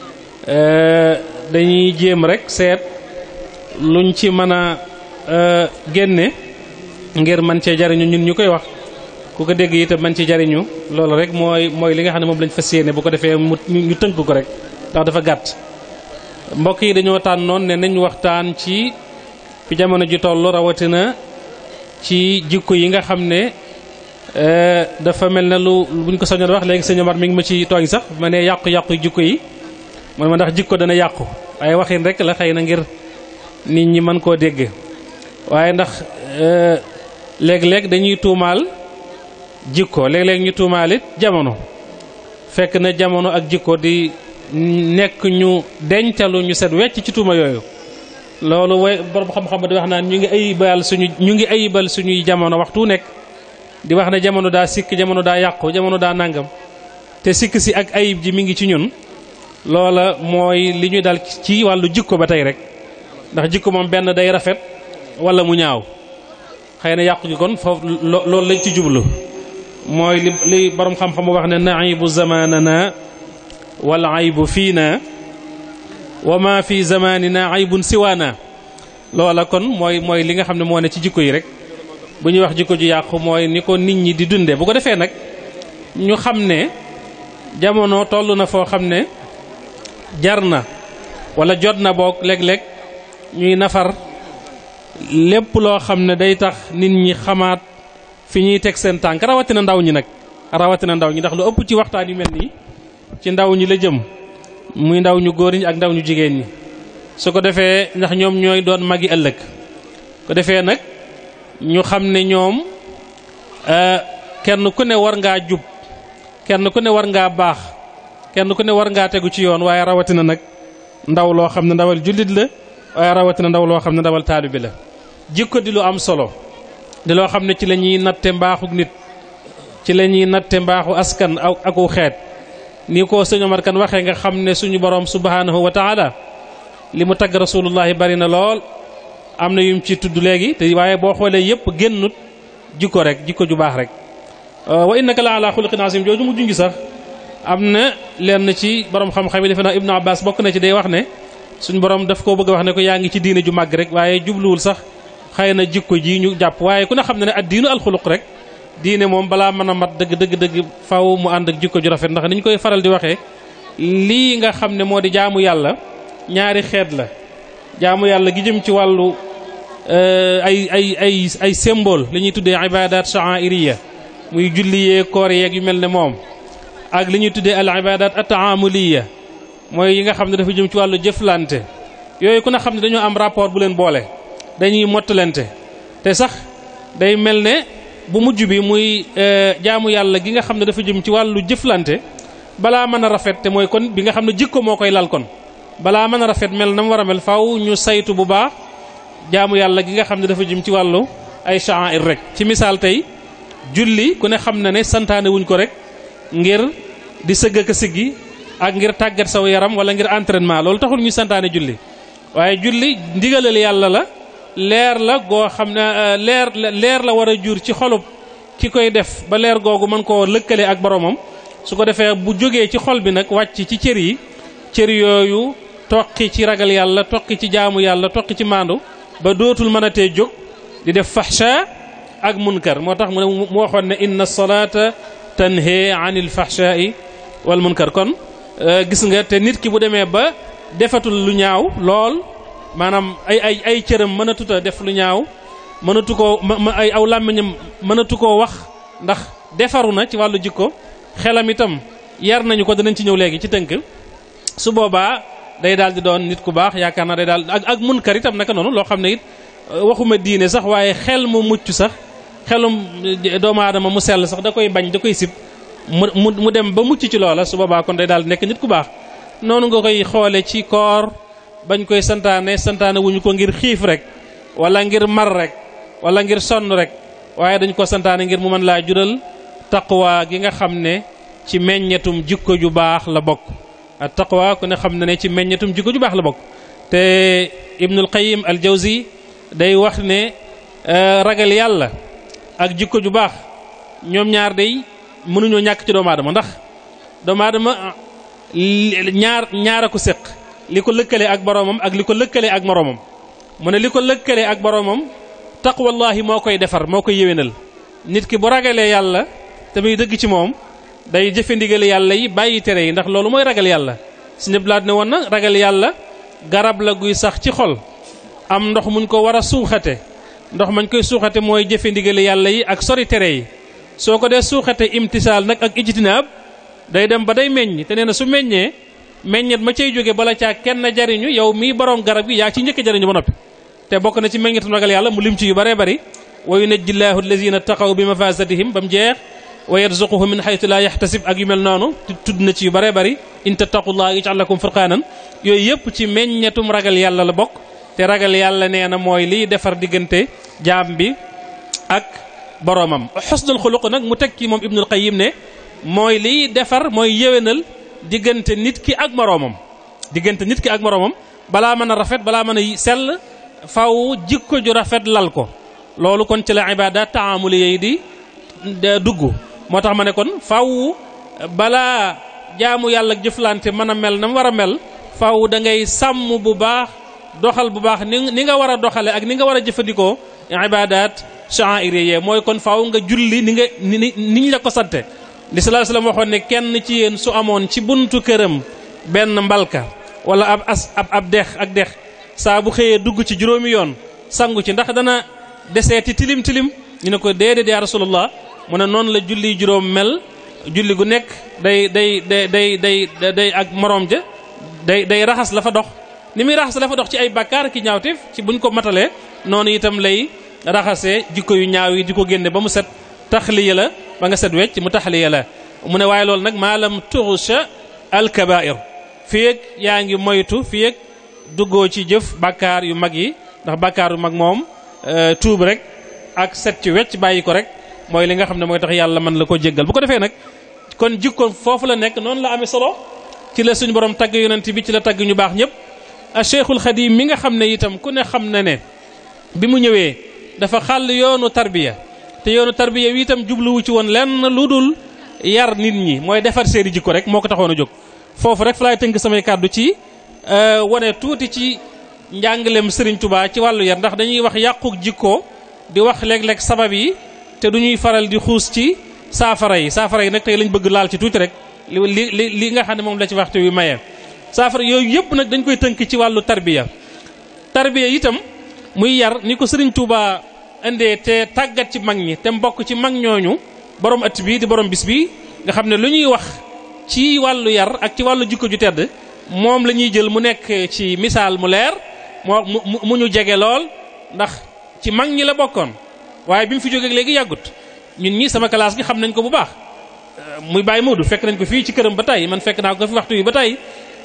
dañuy jéem rek seet luñ ci mën a génne ngir man cee jariñu ñun ñu koy wax ku ko dégg itam man ci jariñu loolu rek mooy li nga xam ne moom lañ fas yéene bu ko defee ñu tënk ko rek ndax dafa gàtt. mbokk yi dañoo tànnoon ne nañ waxtaan ci fi jamono ji toll rawatina ci jikko yi nga xam ne dafa mel ne lu buñ ko soñoon wax léegi sëñ Omar mi ngi ma ci tooñ sax ma ne yàqu-yàqu jikko yi man ma ndax jikko dana yàqu waaye waxin rek la xëy na ngir nit ñi mën koo dégg waaye ndax léeg-léeg dañuy tuumaal jikko léeg-léeg ñu tuumaal it jamono fekk na jamono ak jikko di nekk ñu dencalu ñu set wecc ci tuuma yooyu loolu way borom xam-xam di wax naan ñu ngi ayibal suñuy jamono waxtu nekk di wax ne jamono daa sikk jamono daa yàqu jamono daa nangam te sikk si ak ayib ji mi ngi ci ñun loola mooy li ñu dal ci wàllu jikko ba tey rek ndax jikko moom benn day rafet wala mu ñaaw xëy na yàqu gi kon foofu loolu lañ ci jublu mooy li borom xam-xam wax ne naibu zamanana wal aybu fiina wa ma fi zamanina aybun siwaana loola kon mooy li nga xam ne moo ne ci jikko yi rek bu ñuy wax jikko ju yàqu mooy ni ko nit ñi di dunde bu ko defee nag ñu xam ne jamono toll na foo xam ne jar na wala jot na boog léeg-léeg ñuy nafar lépp loo xam ne day tax nit ñi xamaat fi ñuy teg seen tànk rawatina ndaw ñi nag rawatina ndaw ñi ndax lu ëpp ci waxtaan yu mel nii ci ndaw ñi la jëm muy ndaw ñu góor ñi ak ndaw ñu jigéen ñi su ko defee ndax ñoom ñooy doon magi ëllëg ko defee nag ñu xam ne ñoom kenn ku ne war ngaa jub kenn ku ne war ngaa baax kenn ku ne war ngaa tegu ci yoon waaye rawatina nag ndaw loo xam ne ndawal jullit la waaye rawatina ndaw loo xam ne ndawal taalibe la jikko di lu am solo di loo xam ne ci la ñuy natte mbaaxu nit ci la ñuy natte mbaaxu askan aku xeet ni ko sëñ Omar Kan waxee nga xam ne suñu borom subhanahu wa taala li mu tagg rasulullahi bari na lool am na yum ci tudd léegi te waaye boo xoolee yépp génnut jikko rek jikko ju baax rek wa innaka la ala xuluqin azim jooju mu jungi sax am na lenn ci borom xam-xam yi defe naa Ibnu Abbas bokk na ci day wax ne suñu borom daf koo bëgg a wax ne ko yaa ngi ci diine ju màgg rek waaye jubluwul sax xëy na jikko ji ñu jàpp waaye ku ne xam ne ne ad diinu alxuluq rek diine moom balaa mën a mat dëgg faw mu ànd ak jikko ju rafet ndax ni ñu koy faral di waxee lii nga xam ne moo di jaamu yàlla ñaari xeet la jaamu yàlla gi jëm ci wàllu ay symbole li ñuy tuddee ibadat sha'airiyya muy julli yee koor yeeg yu mel ne moom ak li ñuy tuddee al ibadat at-ta'amuliyya mooy yi nga xam ne dafa jëm ci wàllu jëflante yooyu ku ne xam ne dañoo am rapport bu leen boole dañuy mottalante te sax day mel ne bu mujj bi muy jaamu yàlla gi nga xam ne dafa jëm ci wàllu jëflante balaa mën a rafet te mooy kon bi nga xam ne jikko moo koy lal kon balaa mën a rafet mel na mu war a mel faaw ñu saytu bu baax jaamu yàlla gi nga xam ne dafa jëm ci wàllu ay sha'air rek ci misaal tey julli ku ne xam na ne santaane wuñ ko rek ngir di sëgg ak siggi ak ngir tàggat saw yaram wala ngir entraînement loolu taxul ñu santaane julli waaye julli ndigalal yàlla la leer la goo xam ne leer la war a jur ci xolub ki koy def ba leer googu mën koo lëkkale ak boromam su ko defee bu jógee ci xol bi nag wàcc ci cër yooyu toqi ci ragal yàlla toqi ci jaamu yàlla toqi ci maandu ba dootul mën a tee jóg di def fahsha ak munkar moo tax mu waxoon ne inna salata tanhe anil fahsha'i wal munkar kon gis nga te nit ki bu demee ba defatul lu ñaaw lool maanaam ay cëram mënatut a def lu ñaaw mënatu koo ay aw làmmiñam mënatu koo wax ndax defaru na ci wàllu jikko xelam itam yar nañu ko danañ ci ñëw léegi ci tënk su boobaa day daal di doon nit ku baax yaakaar naa day daal ak munkar itam naka noonu loo xam ne it waxuma diine sax waaye xel mu mucc sax xelum doomu aadama mu sell sax da koy bañ da koy sib mu dem ba mucc ci loola su boobaa kon day daal nekk nit ku baax noonu nga koy xoole ci koor bañ koy santaane wuñu ko ngir xiif rek wala ngir mar rek wala ngir sonn rek waaye dañ ko santaane ngir mu mën laa jural taqwa gi nga xam ne ci meññetum jikko ju baax la bokk at taqwa ku ne xam ne ci meññetum jikko ju baax la bokk te Ibnul Qayyim al Jawzi day wax ne ragal yàlla ak jikko ju baax ñoom ñaar day mënuñoo ñàkk ci doomu aadama ndax doomu aadama ñaar a ko séq li ko lëkkale ak boroomam ak li ko lëkkale ak moroomam mu ne li ko lëkkale ak boroomam taqwallahi moo koy defar moo koy yéwénal nit ki bu ragalee yàlla te muy dëgg ci moom day jëfe ndigal yàlla yi bàyyi tere yi ndax loolu mooy ragal yàlla si ñëpp laat ne woon na ragal yàlla garab la guy sax ci xol am ndox muñ ko war a suuxate ndox mañ koy suuxate mooy jëfe ndigal yàlla yi ak sori tere yi soo ko dee suuxate imtisaal nag ak ijtinaab day dem ba day meññ te nee na su meññee meññet ma cay jóge bala caa kenn jariñu yow mii borom garab gi yaa ci njëkk jariñu ba noppi te bokk na ci meññetum ragal yàlla mu lim ci yu bare bari wa yunajjillahu allazina taqaw bi mafazatihim ba mu jeex wa yarzuquhu min haythu la yahtasib ak yu mel noonu tudd na ci yu bare bari in tattaqullaha yaj'al lakum furqanan yooyu yëpp ci meññetum ragal yàlla la bokk te ragal yàlla nee na mooy liy defar diggante jaam bi ak boromam xusnul xuluq nag mu teg ci moom Ibnul Qayyim ne mooy liy defar mooy yéwénal diggante nit ki ak moroomam balaa mën a rafet balaa mën a sell faw jikko ju rafet lal ko loolu kon ci la ibadat taamuli yi di dugg moo tax ma ne kon faw balaa jaamu yàlla ak jëflante mën a mel na mu war a mel faw da ngay sàmm bu baax doxal bu baax ni nga war a doxale ak ni nga war a jëfandikoo ibadat sha'airiyya mooy kon faw nga julli ni ñu la ko sante li sallallahu alayhi wasallam waxoon ne kenn ci yéen su amoon ci buntu këram benn mbalka wala ab dex saa bu xëyee dugg ci juróomi yoon sangu ci ndax dana deseeti tilim tilim ñu ne ko déedéet yaa rasulullah mu ne noonu la julli juróom mel julli gu nekk day ak moroom ja day raxas la fa dox ni muy raxas la fa dox ci ay bàkkaar ki ñaawteef ci buñ ko matalee noonu itam lay raxasee jikko yu ñaaw yi di ko génne ba mu set taxliya la ba nga set wecc mu taxliya la mu ne waaye loolu nag maalam tuxsha alkabair fii ak yaa ngi moytu fii ak duggoo ci jëf bàkkaar yu mag yi ndax bàkkaar yu mag moom tuub rek ak set ci wecc bàyyi ko rek mooy li nga xam ne mooy tax yàlla mën la ko jéggal bu ko defee nag kon jikko foofu la nekk noonu la amee solo ci la suñu borom tagg yonent bi ci la tagg ñu baax ñëpp a Cheikhul Khadim mi nga xam ne itam ku ne xam na ne bi mu ñëwee dafa xàll yoonu tarbiya te yoonu tarbiya wi itam jubluwu ci woon lenn lu dul yar nit ñi mooy defar seeni jikko rek moo ko taxoon a jóg foofu rek fa laay tënk samay kàddu ci wane tuuti ci njàngaleem Serigne Touba ci wàllu yar ndax dañuy wax yàquk jikko di wax léeg-léeg sabab yi te du ñuy faral di xuus ci saafara yi nag tey lañ bëgg laal ci tuuti rek li nga xam ne moom la ci waxtu wi maye. saafara yooyu yëpp nag dañ koy tënk ci wàllu tarbiya itam muy yar ni ko Serigne Touba indee te tàggat ci mag ñi te mbokk ci mag ñooñu borom at bi di borom bis bi nga xam ne lu ñuy wax ci wàllu yar ak ci wàllu jikko ju tedd moom la ñuy jël mu nekk ci misaal mu leer mu ñu jege lool ndax ci mag ñi la bokkoon waaye bi mu fi jógee léegi yàggut ñun ñi sama classe gi xam nañ ko bu baax muy Baye Modou fekk nañ ko fii ci këram ba tey man fekk naa ko fi waxtu yi ba tey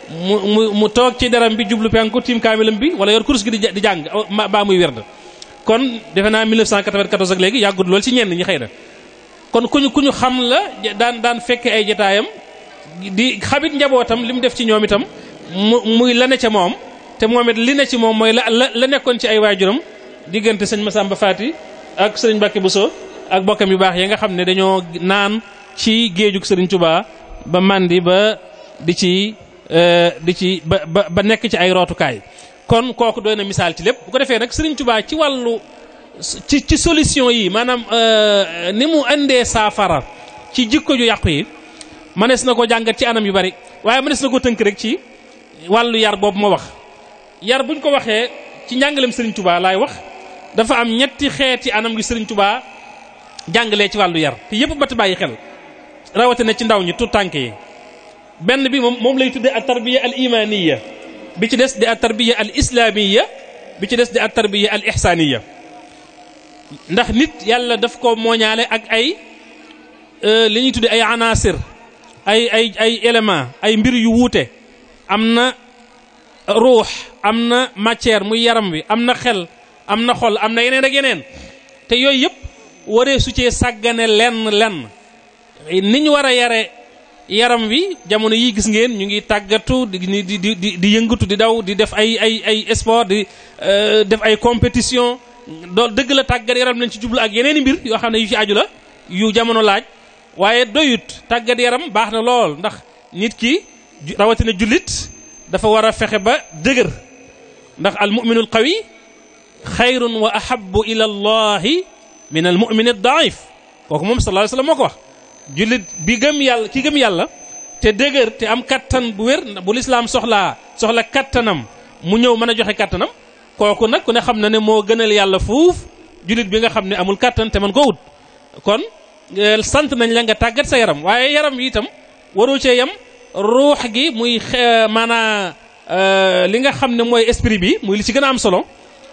mu toog ci deram bi jublu penku tiim kaamilam bi wala yor kurus gi di jàng baa muy werd kon defe naa 1994 ak léegi yàggut lool ci ñenn ñi xëy na kon ku ñu xam la daan fekke ay jotaayam di xabit njabootam li mu def ci ñoom itam muy la ne ca moom te moom it li ne ci moom mooy la nekkoon ci ay waajuram diggante sëñ Massamba Faty ak sëriñ Mbacke Bousso ak bokkam yu baax yi nga xam ne dañoo naan ci géejug sëriñ Touba ba màndi ba di ci ba nekk ci ay rootukaay kon kooku doy na misaal ci lépp bu ko defee nag sëriñ Touba ci wàllu ci solution yi maanaam ni mu indee saafara ci jikko ju yàqu yi mënees na ko jàngat ci anam yu bari waaye mënees na ko tënk rek ci wàllu yar boobu ma wax yar buñ ko waxee ci njàngaleem Serigne Touba laay wax dafa am ñetti xeeti anam gi Serigne Touba jàngalee ci wàllu yar te yëpp bat bàyyi xel rawatina ci ndaw ñi tout tànk yi benn bi moom lay tuddee at tarbiya al imaniya bi ci des di at tarbiya al islamiya bi ci des di at tarbiya al ihsaniya ndax nit yàlla daf ko mooñaale ak ay li ñuy tuddee ay anasir ay élément ay mbir yu wuute am na ruux am na matière muy yaram wi am na xel am na xol am na yeneen ak yeneen te yooyu yëpp waree su cee sàggane lenn ni ñu war a yare yaram wi jamono yi gis ngeen ñu ngi tàggatu di yëngatu di daw di def ay sport di def ay compétition dool dëgg la tàggat yaram nañ ci jublu ak yeneeni mbir yoo xam ne yu ci aju la yu jamono laaj waaye doyut tàggat yaram baax na lool ndax nit ki rawatina jullit dafa war a fexe ba dëgër ndax al mu'minul qawi xayrun wa ahabbu ila allahi min al mu'min ad-da'if kooku moom sallallahu alayhi wasallam moo ko wax jullit bi gëm yàlla ki gëm yàlla te dëgër te am kattan bu wér bu lislaam soxla kattanam mu ñëw mën a joxe kattanam kooku nag ku ne xam na ne moo gënal yàlla fuuf jullit bi nga xam ne amul kattan te man koo wut kon sant nañ la nga tàggat sa yaram waaye yaram yi itam waroo cee yam ruux gi muy maanaa li nga xam ne mooy esprit bi muy li ci gën a am solo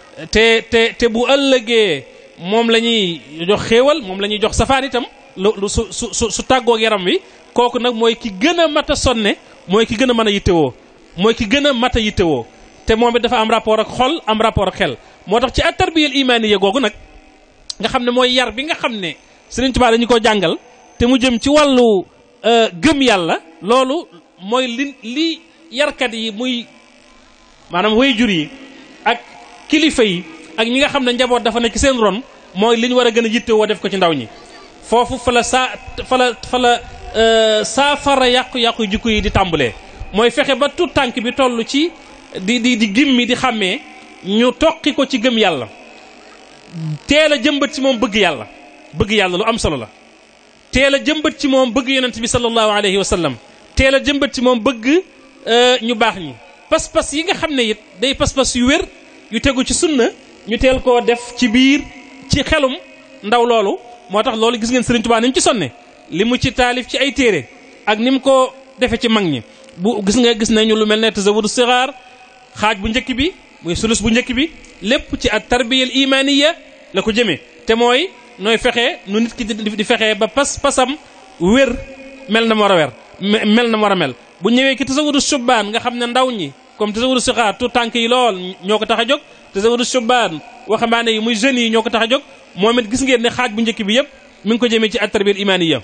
te bu ëllëgee moom la ñuy jox xéewal moom la ñuy jox safaan itam lu su tàggoog yaram wi kooku nag mooy ki gën a mat a sonne mooy ki gën a mën a yittewoo mooy ki gën a mat a yittewoo te moom it dafa am rapport ak xol am rapport ak xel moo tax ci at-tarbiyal imaaniya googu nag nga xam ne mooy yar bi nga xam ne Sëriñ Tuubaa dañu ko jàngal te mu jëm ci wàllu gëm yàlla loolu mooy li yarkat yi muy maanaam waajur yi ak kilifa yi ak ñi nga xam ne njaboot dafa nekk seen ron mooy li ñu war a gën a yittewoo def ko ci ndaw ñi foofu fa la saafara yàqu-yàqu jikko yi di tàmbalee mooy fexe ba tout tànk bi toll ci di gimmi di xàmmee ñu toqi ko ci gëm yàlla teel a jëmbat ci moom bëgg yàlla lu am solo la teel a jëmbat ci moom bëgg yonent bi sallallahu alayhi wa sallam teel a jëmbat ci moom bëgg ñu baax ñi pas-pas yi nga xam ne it day pas-pas yu wér yu tegu ci sunna ñu teel koo def ci biir ci xelum ndaw loolu. moo tax loolu gis ngeen Sëriñ Tuubaa ni mu ci sonne li mu ci taalif ci ay téere ak ni mu ko defe ci mag ñi bu gis nañu lu mel ne Tazawudu Sixaar xaaj bu njëkk bi muy sulus bu njëkk bi lépp ci at tarbiyal imaniya la ko jëmee te mooy nooy fexe nu nit ki di fexee ba pasam wér mel na mu war a wer mel na mu war a mel bu ñëwee ki Tazawudu Shubaan nga xam ne ndaw ñi comme Tazawudu Sixaar tout tànk yi lool ñoo ko tax a jóg Tazawudu Shubaan waxambaane yi muy jeunes yi ñoo ko tax a jóg moom it gis ngeen ne xaaj bu njëkk bi yëpp mi ngi ko jëmee ci at-tarbiyal imaniya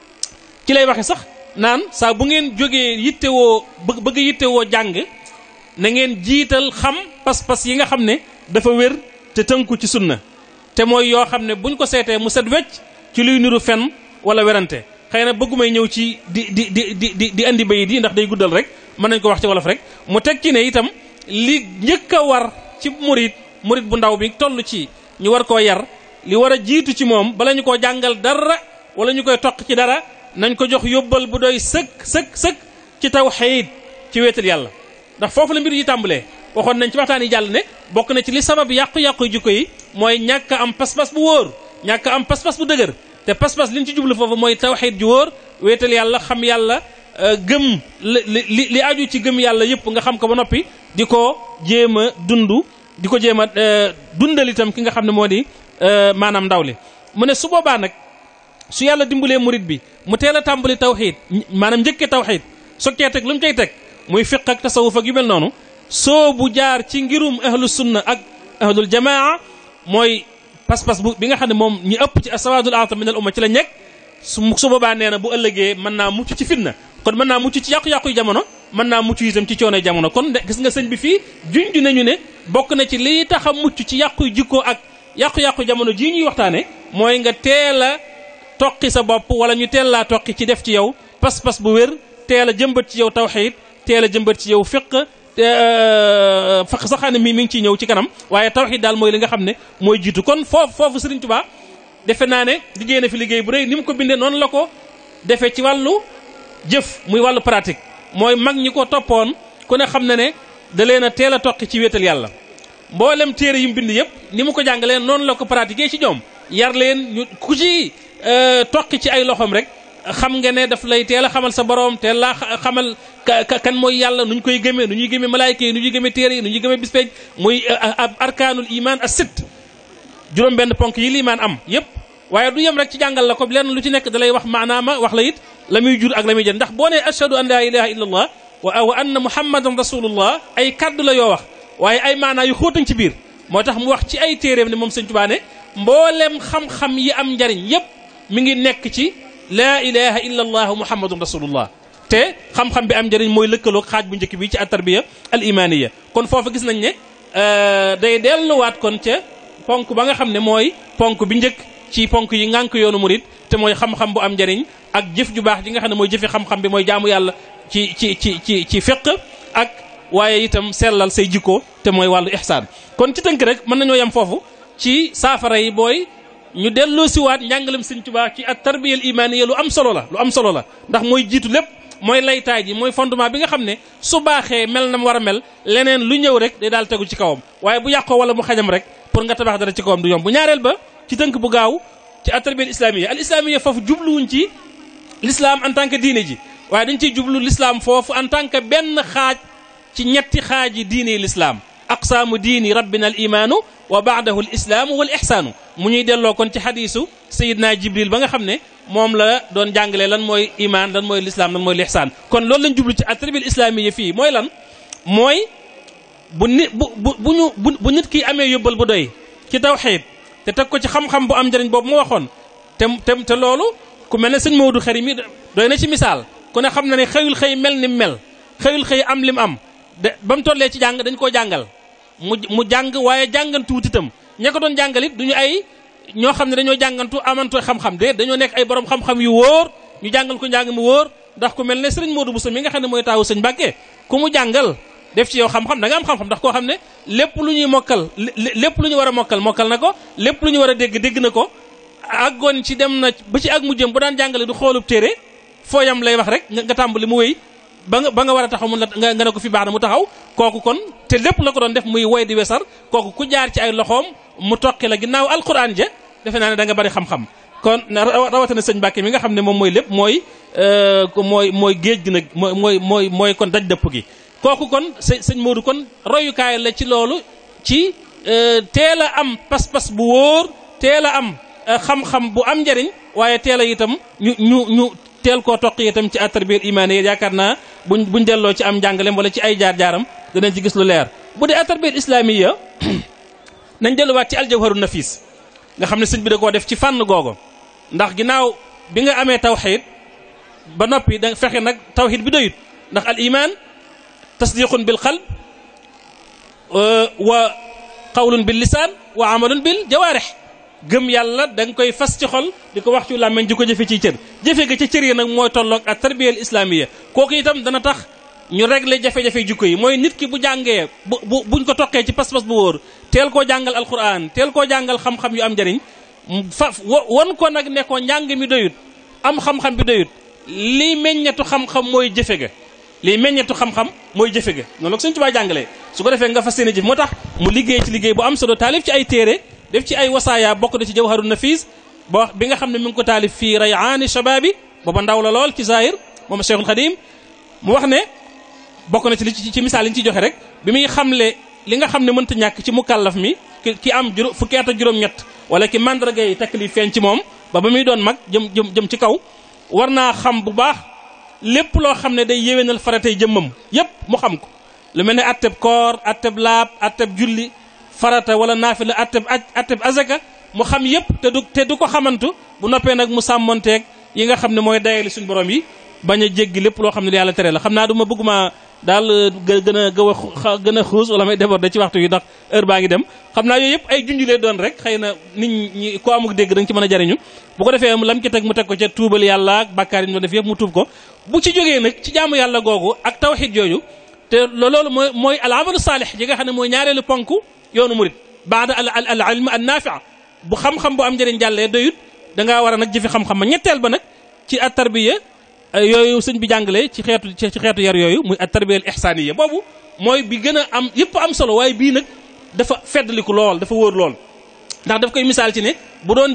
ci lay waxe sax naan saa bu ngeen jógee yittewoo bëgg yittewoo jàng na ngeen jiital xam pas-pas yi nga xam ne dafa wér te tënku ci sunna te mooy yoo xam ne buñ ko seetee mu set wecc ci luy niru fen wala werante xëy na bëggumay ñëw ci di andi bayit yi ndax day guddal rek mën nañ ko wax ci wolof rek mu teg ci ne itam li njëkk a war ci murit bu ndaw bi toll ci ñu war koo yar li war a jiitu ci moom bala ñu koo jàngal dara wala ñu koy toq ci dara nañ ko jox yóbbal bu doy sëkk ci tawhiid ci wéetal yàlla ndax foofu la mbir yi tàmbalee waxoon nañ ci waxtaan yi jàll ne bokk na ci li sabab yàqu-yàqu jikko yi mooy ñàkk am pas-pas bu wóor ñàkk am pas-pas bu dëgër te pas-pas li ñu ci jublu foofu mooy tawhiid ju wóor wéetal yàlla xam yàlla gëm li aju ci gëm yàlla yëpp nga xam ko ba noppi di ko jéem a di ko jéem a dundal itam ki nga xam ne moo di maanaam ndaw li mu ne su boobaa nag su yàlla dimbalee murit bi mu teel a tàmbali tawxiid maanaam njëkke tawxiid sokkee teg lu mu cay teg muy fiq ak tasawuf ak yu mel noonu soo bu jaar ci ngirum ahlu sunna ak ahlul jamaa mooy pas-pas bi nga xam ne moom ñi ëpp ci asawaadul a'zam min al umma ci la nekk su boobaa nee na bu ëllëgee mën naa mucc ci fitna kon mën naa mucc ci yàqu-yàqu jamono mën naa mucc itam ci coono jamono kon gis nga sëñ bi fii junj nañu ne bokk na ci lii tax a mucc ci yàqu jikko ak yàqu-yàqu jamono jii ñuy waxtaane mooy nga teel a toqi sa bopp wala ñu teel laa toqi ci def ci yow pas-pas bu wér teel a jëmbat ci yow tawxiid teel a jëmbat ci yow fiq sax ne mi ngi ciy ñëw ci kanam waaye tawxiid daal mooy li nga xam ne mooy jiitu kon foofu Sëriñ Tuubaa defe naa ne liggéey na fi liggéey bu rëy ni mu ko bindee noonu la ko defee ci wàllu jëf muy wàllu pratique mooy mag ñi ko toppoon ku ne xam na ne da leen a teel a toqi ci wéetal yàlla mboolem téere yu mu bind yëpp ni mu ko jàngalee noonu la ko pratiquer ci ñoom yar leen ñu ku ci toqi ci ay loxoom rek xam nga ne daf lay teel a xamal sa borom teel laa xamal kan mooy yàlla nu ñu koy gëmee nu ñuy gëmee malaayka yi nu ñuy gëmee téere yi nu ñuy gëmee bispeej muy arkaanul iman as-sitt juróom benn ponk yi liimaan am yëpp waaye du yem rek ci jàngal la ko lenn lu ci nekk da lay wax maanaama wax la it la muy jur ak la muy jël ndax boo nee ashhadu an la ilaha illa allah wa anna muhammadan rasulullah ay kaddu la yoo wax waaye ay maanaa yu xóotañ ci biir moo tax mu wax ci ay téeréem ne moom Sëñ Tuubaa ne mboolem xam-xam yi am njariñ yépp mi ngi nekk ci laa ilaha illa allah muhammadun rasulullah te xam-xam bi am njariñ mooy lëkkaloog xaaj bu njëkk bi ci at-tarbiya al imaniya kon foofu gis nañ ne day delluwaat kon ca ponk ba nga xam ne mooy ponk bi njëkk ci ponk yi ngànk yoonu murid te mooy xam-xam bu am njariñ ak jëf ju baax ji nga xam ne mooy jëfi xam-xam bi mooy jaamu yàlla ci fiq ak waaye itam sellal say jikko te mooy wàllu ihsaan kon ci tënk rek mën nañoo yem foofu ci saafara yi booy ñu delloo siwaat njàngalem Sëñ Tuubaa ci at tarbiyal imaniya lu am solo la ndax mooy jiitu lépp mooy laytaay ji mooy fondement bi nga xam ne su baaxee mel na mu war a mel leneen lu ñëw rek day daal tegu ci kawam waaye bu yàqoo wala mu xajam rek pour nga tabax dara ci kawam du yomb bu ñaareel ba ci tënk bu gaaw ci at tarbiyal islamiyya al islamiyya foofu jubluwuñ ci l'islam en tant que diine ji waaye dañ ciy jublu l'islam foofu en tant que benn xaaj ci ñetti xaaji diine l'islam aqsaamu diini rabbina al imaanu wa baadahu al islaamu wal ihsaanu mu ñuy delloo kon ci xadiisu sayidna jibril ba nga xam ne moom la doon jàngalee lan mooy imaan lan mooy l'islam lan mooy l'ihsaan kon loolu lañ jublu ci at-tarbiya al-islamiyya fii mooy lan mooy bu nit ki amee yóbbal bu doy ci tawxiid te teg ko ci xam-xam bu am njëriñ boobu mu waxoon te loolu ku mel ne sëñ Maodo xarit mi doy na ci misaal ku ne xam na ne xëyul xëy mel ni mel xëyul xëy am lim am de ba mu tollee ci jàng dañ koo jàngal mu jàng waaye jàngantuwut itam ña ko doon jàngal it duñu ay ñoo xam ne dañoo jàngantu amantu xam-xam de dañoo nekk ay borom xam-xam yu wóor ñu jàngal ko njàng mu wóor ndax ku mel ne sëriñ Modou Bousso mi nga xam ne mooy taawu sëñ Mbàkke ku mu jàngal def ci yow xam-xam da nga am xam-xam ndax koo xam ne lépp lu ñuy mokkal lépp lu ñu war a mokkal na ko lépp lu ñu war a dégg na ko àggoon ci dem na ba ci ak mu jëm bu daan jàngale du xoolub téere fooyam lay wax rek nga tàmbali mu wéy ba nga war a taxaw mun la nga ne ko fi baax na mu taxaw kooku kon te lépp la ko doon def muy woy di wesar kooku ku jaar ci ay loxoom mu toqi la ginnaaw alquran ja defe naa ne da nga bari xam-xam kon rawatina sëñ Mbàkke mi nga xam ne moom mooy lépp mooy géej gi nag mooy kon daj dëpp gi kooku kon sëñ Modou kon royukaay la ci loolu ci teel a am pas-pas bu wóor teel a am xam-xam bu am njariñ waaye teel a itam ñu teel koo toq itam ci at-tarbiyya imaaniyya yaakaar naa buñ delloo ci am njàngalem wala ci ay jaar-jaaram danañ ci gis lu leer bu dee at-tarbiyya islamiyya nañ delluwaat ci al-jawharun nafis nga xam ne sëñ bi da koo def ci fànn googu ndax ginnaaw bi nga amee tawxid ba noppi da fexe nag tawxid bi doyut ndax al iman tasdiqun bil qalb wa qawlun bil lisaan wa amalun bil jawaarih gëm yàlla da nga koy fas ci xol di ko wax ci làmmiñ di ko jëfe ci cër jëfe ga ca cër yi nag mooy tolloog ak tarbiya al islamiyya kooku itam dana tax ñu régler jafe-jafe jikko yi mooy nit ki bu jàngee buñ ko toqee ci pas-pas bu wóor teel koo jàngal alquran teel koo jàngal xam-xam yu am njariñ won ko nag ne ko njàng mi doyut am xam-xam bi doyut lii meññetu xam-xam mooy jëfe ga lii meññetu xam-xam mooy jëfe ga noonu la ko Sëñ Tuubaa jàngalee su ko defee nga fas yéene jëf moo tax mu liggéey ci liggéey bu am solo taalif ci ay téere def ci ay wasaaya bokk na ci jawharun nafis bi nga xam ne mi ngi ko taalif fii rayaani shababi booba ndaw la lool ci zahir moom Cheikhul Khadim mu wax ne bokk na ci misaal yi ñu ciy joxe rek bi muy xamle li nga xam ne mënta ñàkk ci mukallaf mi ki am fukki at ak juróom-ñett wala ki mandarga yi taklif feeñ ci moom ba muy doon mag jëm ci kaw war naa xam bu baax lépp loo xam ne day yéwénal faratay jëmmam yépp mu xam ko lu mel ne atteb koor atteb laab atteb julli farata wala naafila atteb azaka mu xam yépp te du ko xamantu bu noppee nag mu sàmmonteeg yi nga xam ne mooy dayali suñu borom yi bañ a jéggi lépp loo xam ne yàlla tere la xam naa du ma bëgguma daal gën a xuus wala may déborder ci waxtu yi ndax heure baa ngi dem xam naa yooyu yëpp ay junjulee doon rek xëy na nit ñi ko amuk dégg da nga ci mën a jariñu bu ko defee lam ci teg mu teg ko ca tuubal yàlla ak bàkkaar yi ñu def yëpp mu tuub ko bu ci jógee nag ci jaamu yàlla googu ak tawxid yooyu te loolu mooy al amalu saalih yi nga xam ne mooy ñaareelu ponk yoonu murid baada al ilm an nafi' bu xam-xam bu am njëriñ jàllee doyut da ngaa war a nag jëfi xam-xam ma ñetteel ba nag ci at tarbiya yooyu sëñ bi jàngale ci xeetu yar yooyu muy at tarbiya al ihsaniyya boobu mooy bi gën a am yëpp am solo waaye bii nag dafa feddliku lool dafa wóor lool ndax daf koy misaal ci ne bu doon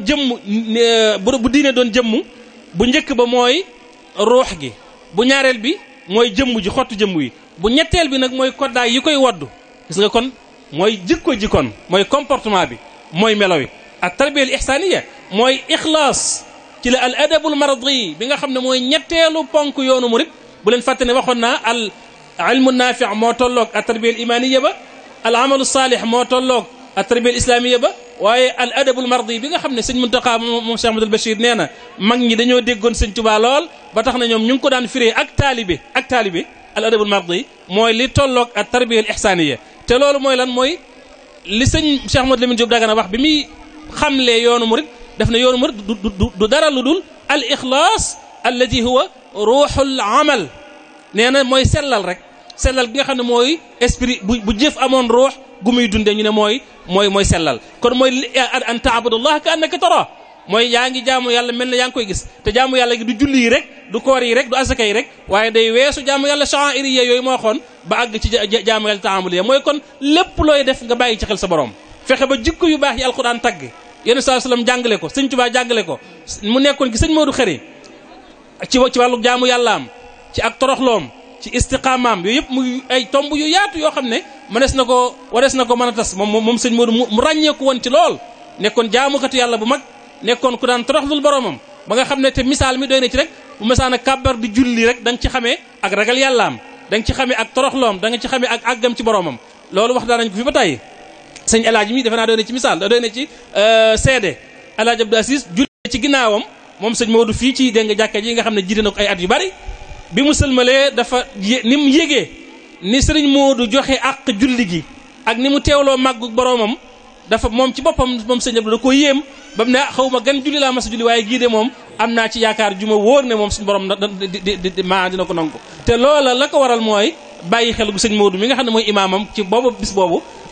bu diine doon jëmm bu njëkk ba mooy ruux gi bu ñaareel bi mooy jëmm ji xottu jëmm yi bu ñetteel bi nag mooy koddaay yi koy woddu gis nga kon mooy jikko ji kon mooy comportement bi mooy melo wi at tarbiya al ihsaniyya mooy ixlaas ci la al adabul maradi bi nga xam ne mooy ñetteelu ponk yoonu murid bu leen fàtte ne waxoon naa al ilmu naafi' moo tolloog at tarbiya al imaniyya ba al amalu saalih moo tolloog at tarbiya al islamiyya ba waaye al adabul maradi bi nga xam ne sëñ Muntaxa moom Cheikh Ahmadul Bachir nee na mag ñi dañoo déggoon sëñ Tuubaa lool ba tax na ñoom ñu ngi ko daan firee ak taalibe al adabul maradi mooy li tolloog at tarbiya al ihsaniyya te loolu mooy lan mooy li sëñ Cheikh Ahmadou Lamine Diop Dagana wax bi muy xamlee yoonu murid def na yoonu murid du dara lu dul al ixlaas allati huwa ruuxul amal nee na mooy sellal rek sellal gi nga xam ne mooy esprit bu jëf amoon ruux gu muy dundee ñu ne mooy sellal kon mooy an taabudullah ka annaka tara mooy yaa ngi jaamu yàlla mel na yaa ngi koy gis te jaamu yàlla gi du julli yi rek du koor yi rek du asaka yi rek waaye day weesu jaamu yàlla sha'airiyya yooyu moo xoon ba àgg ci jaamu yàlla ta'amuliyya mooy kon lépp looy def nga bàyyi ci xel sa borom fexe ba jikko yu baax yi alquran tagg yéen sallam jàngale ko sëñ Tuubaa jàngale ko mu nekkoon ci sëñ Modou Khari ci wàllu jaamu yàllaam ci ak toroxloom ci istiqaamaam yooyu yëpp muy ay tomb yu yaatu yoo xam ne warees na ko mën a tas moom sëñ Modou mu ràññeeku woon ci lool nekkoon jaamukatu yàlla bu mag nekkoon ku daan toroxlul boromam ba nga xam ne te misaal mi doy na ci rek bu mësaan a kàbbar di julli rek da nga ci xamee ak ragal yàllaam da nga ci xamee ak toroxloom da nga ci xamee ak àggam ci boromam loolu wax nañ ko fi ba tàyyi sëñ El Hadj mi defe naa doy na ci misaal doy na ci seede El Hadj Abdou Aziz julli ci ginnaawam moom sëñ Modou fii ci dégg nga jàkka ji nga xam ne jiite na ko ay at yu bari bi mu sëlmalee dafa ni mu yégee ni sëriñ Modou joxe àq julli gi ak ni mu teewloo màggu boromam dafa moom ci boppam moom sëñ Abdou da ko yéem ba mu ne xaw ma gan julli laa mas a julli waaye gii de moom am naa ci yaakaar ju ma wóor ne moom suñu borom maa dina ko nangu te loola la ko waral mooy bàyyi xel gu sëñ Modou mi nga xam ne mooy imaamam ci boobu bis boobu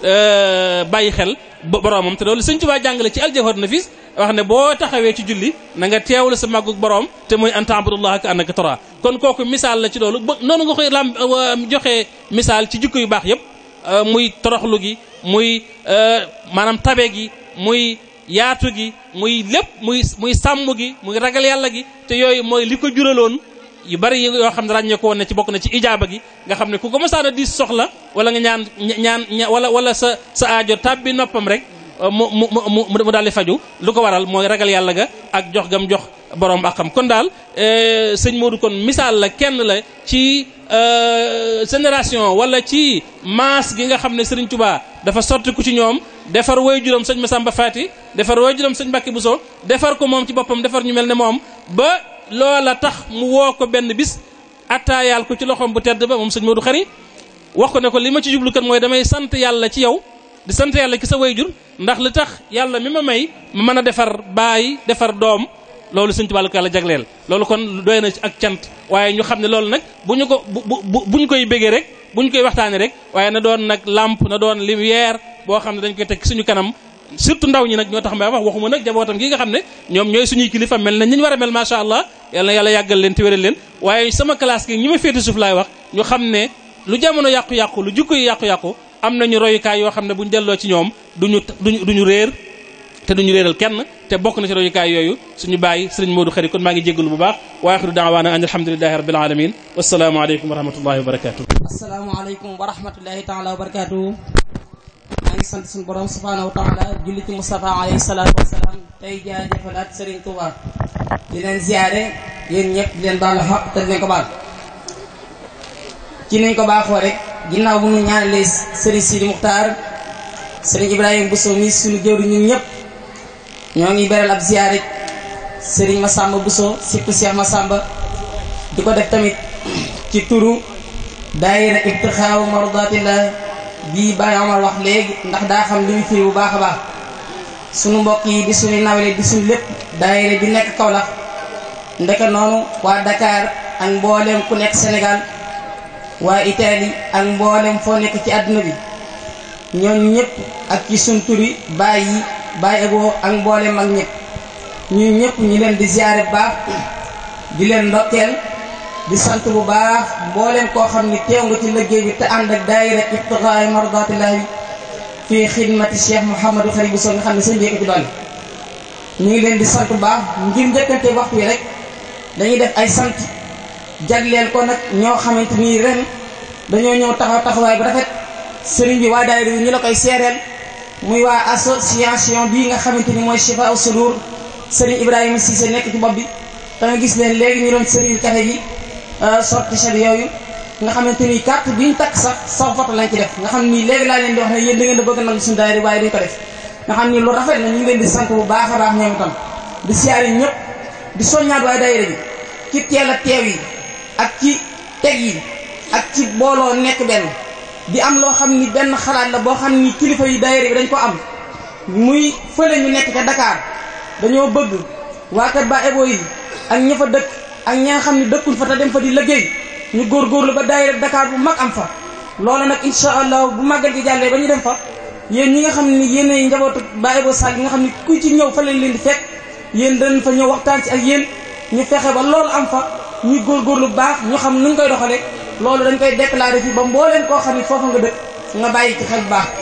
bàyyi xel boroomam te loolu Sëñ Tuubaa jàngale ci Al-Jawhar Nafis wax ne boo taxawee ci julli na nga teewlu sa màggug boroom te muy an ta'budullaha ka annaka tara kon kooku misaal la ci loolu noonu nga koy joxe misaal ci jikko yu baax yëpp muy toroxlu gi muy maanaam tabe gi muy yaatu gi muy lépp muy sàmm gi muy ragal yàlla gi te yooyu mooy li ko juraloon yu bari yoo xam ne ràññee ko woon ne ci bokk na ci ijaaba gi nga xam ne ku ko mësaan a diis soxla wala nga ñaan wala sa aajo tàbbi noppam rek mu daal di faju lu ko waral mooy ragal yàlla ga ak jox gam jox borom ak xam kon daal sëñ Modou kon misaal la kenn la ci génération wala ci maas gi nga xam ne Serigne Touba dafa sotti ku ci ñoom defar way juróom sëñ Massamba Fati defar way juróom sëñ Mbacke Bousso defar ko moom ci boppam defar ñu mel ne moom ba loola tax mu woo ko benn bis attaayaal ko ci loxoom bu tedd ba moom sëñ Modou Khari wax ko ne ko li ma ci jublu kat mooy damay sant yàlla ci yow di sant yàlla ki sa wayjur ndax li tax yàlla mi ma may ma mën a defar baay defar doom loolu sëñ Tuubaa la ko yàlla jagleel loolu kon doy na ci ak cant waaye ñu xam ne loolu nag bu ñu koy béggee rek bu ñu koy waxtaanee rek waaye na doon nag lampe na doon lumière boo xam ne dañ koy teg suñu kanam surtout ndaw ñi nag ñoo tax may wax waxuma nag jabootam gi nga xam ne ñoom ñooy suñuy kilifa mel na ñu war a mel macha allah yàlla na yàlla yàggal leen te wéral leen waaye sama classe gi ñi ma féete suuf laay wax ñu xam ne lu jamono yàqu-yàqu lu jikko yi yàqu-yàqu am nañu royukaay yoo xam ne buñ delloo ci ñoom duñu réer te duñu réeral kenn te bokk na ci royukaay yooyu suñu bàyyi Serigne Modou Khari kon maa ngi jéggalu bu baax wa axiru da'waana an alhamdulillahi rabbil alamin wassalaamu aleykum wa rahmatullahi wa barakatuh assalaamu aleykum wa rahmatullahi taala wa barakatuh maa ngi sant suñu borom subhanahu wa taala julli ci Mustafa alayhi salaatu wasalaam tey jaajëfalaat Serigne Touba di leen ziyaare yéen ñëpp di leen baal xaq te di leen ko baal ci nañ ko baaxoo rek ginnaaw bu ñu ñaanalee Serigne Sidi Muxtaar Serigne Ibrahima Bousso mi suñu jëwri ñun ñëpp ñoo ngi beral ab ziyaare Serigne Massamba Bousso surtout Cheikh Massamba di ko def tamit ci turu daayira ibtixaaw mardatillah bii Baye Omar wax léegi ndax daa xam li ñu firi bu baax a baax sunu mbokk yi di suñu nawle di suñu lépp daayira bi nekk Kaolack ndeke noonu waa Dakar ak mboolem ku nekk Sénégal waa Italie ak mboolem foo nekk ci àdduna bi ñoom ñëpp ak ci suñ turi baay yi baay egoo ak mboolem ak ñëpp ñun ñëpp ñu leen di ziyaare bu baax di leen ndokkeel di sant bu baax mboolem koo xam ni teew nga ci liggéey bi te ànd ak daayira ibtigaa mardatillahi fii xidmati Cheikh Mouhamadou Khari Bousso nga xam ne sëñ bi ci doon ñu ngi leen di sant bu baax ngir njëkkante waxtu wi rek dañuy def ay sant jagleel ko nag ñoo xamante ni ren dañoo ñëw taxawaay bu rafet sëriñ bi waa daayira bi ñu la koy seereel muy waa association bii nga xamante ni mooy Chifa Sudur sëriñ Ibrahima Cissé nekk ci bopp bi te nga gis leen léegi ñu doon sëriñ café gi sorti chef yooyu nga xamante ni carte bi ñu takk sax sa photo lañ ci def nga xam ni léegi laa leen di wax ne yéen da ngeen da bëgg nangu suñu daayira waaye duñ ko def nga xam ni lu rafet na ñu ngi leen di sant bu baax a baax ñoom itam di siyaare ñëpp di soññaat waaye daayira bi ci teel a teew yi ak ci teg yi ak ci booloo nekk benn di am loo xam ni benn xalaat la boo xam ni kilifa yi daayira bi dañ ko am muy fële ñu nekk ca Dakar dañoo bëgg waa kër Ba Ebo yi ak ña fa dëkk ak ña nga xam ni dëkkuñ fa te dem fa di liggéey ñu góorgóorlu ba daayira Dakar bu mag am fa loolu nag insha allah bu màggal gi jàllee ba ñu dem fa yéen ñi nga xam ni yéenay njabootu Ba Ebo Sall nga xam ni ku ci ñëw fa lañ leen di fekk yéen dañ fa ñëw waxtaan ci ak yéen ñu fexe ba loolu am fa ñu góorgóorlu bu baax ñu xam nuñ koy doxalee loolu dañ koy déclaré fii ba mbooleen koo xam ni foofa nga dëkk nga bàyyi ci xel bu baax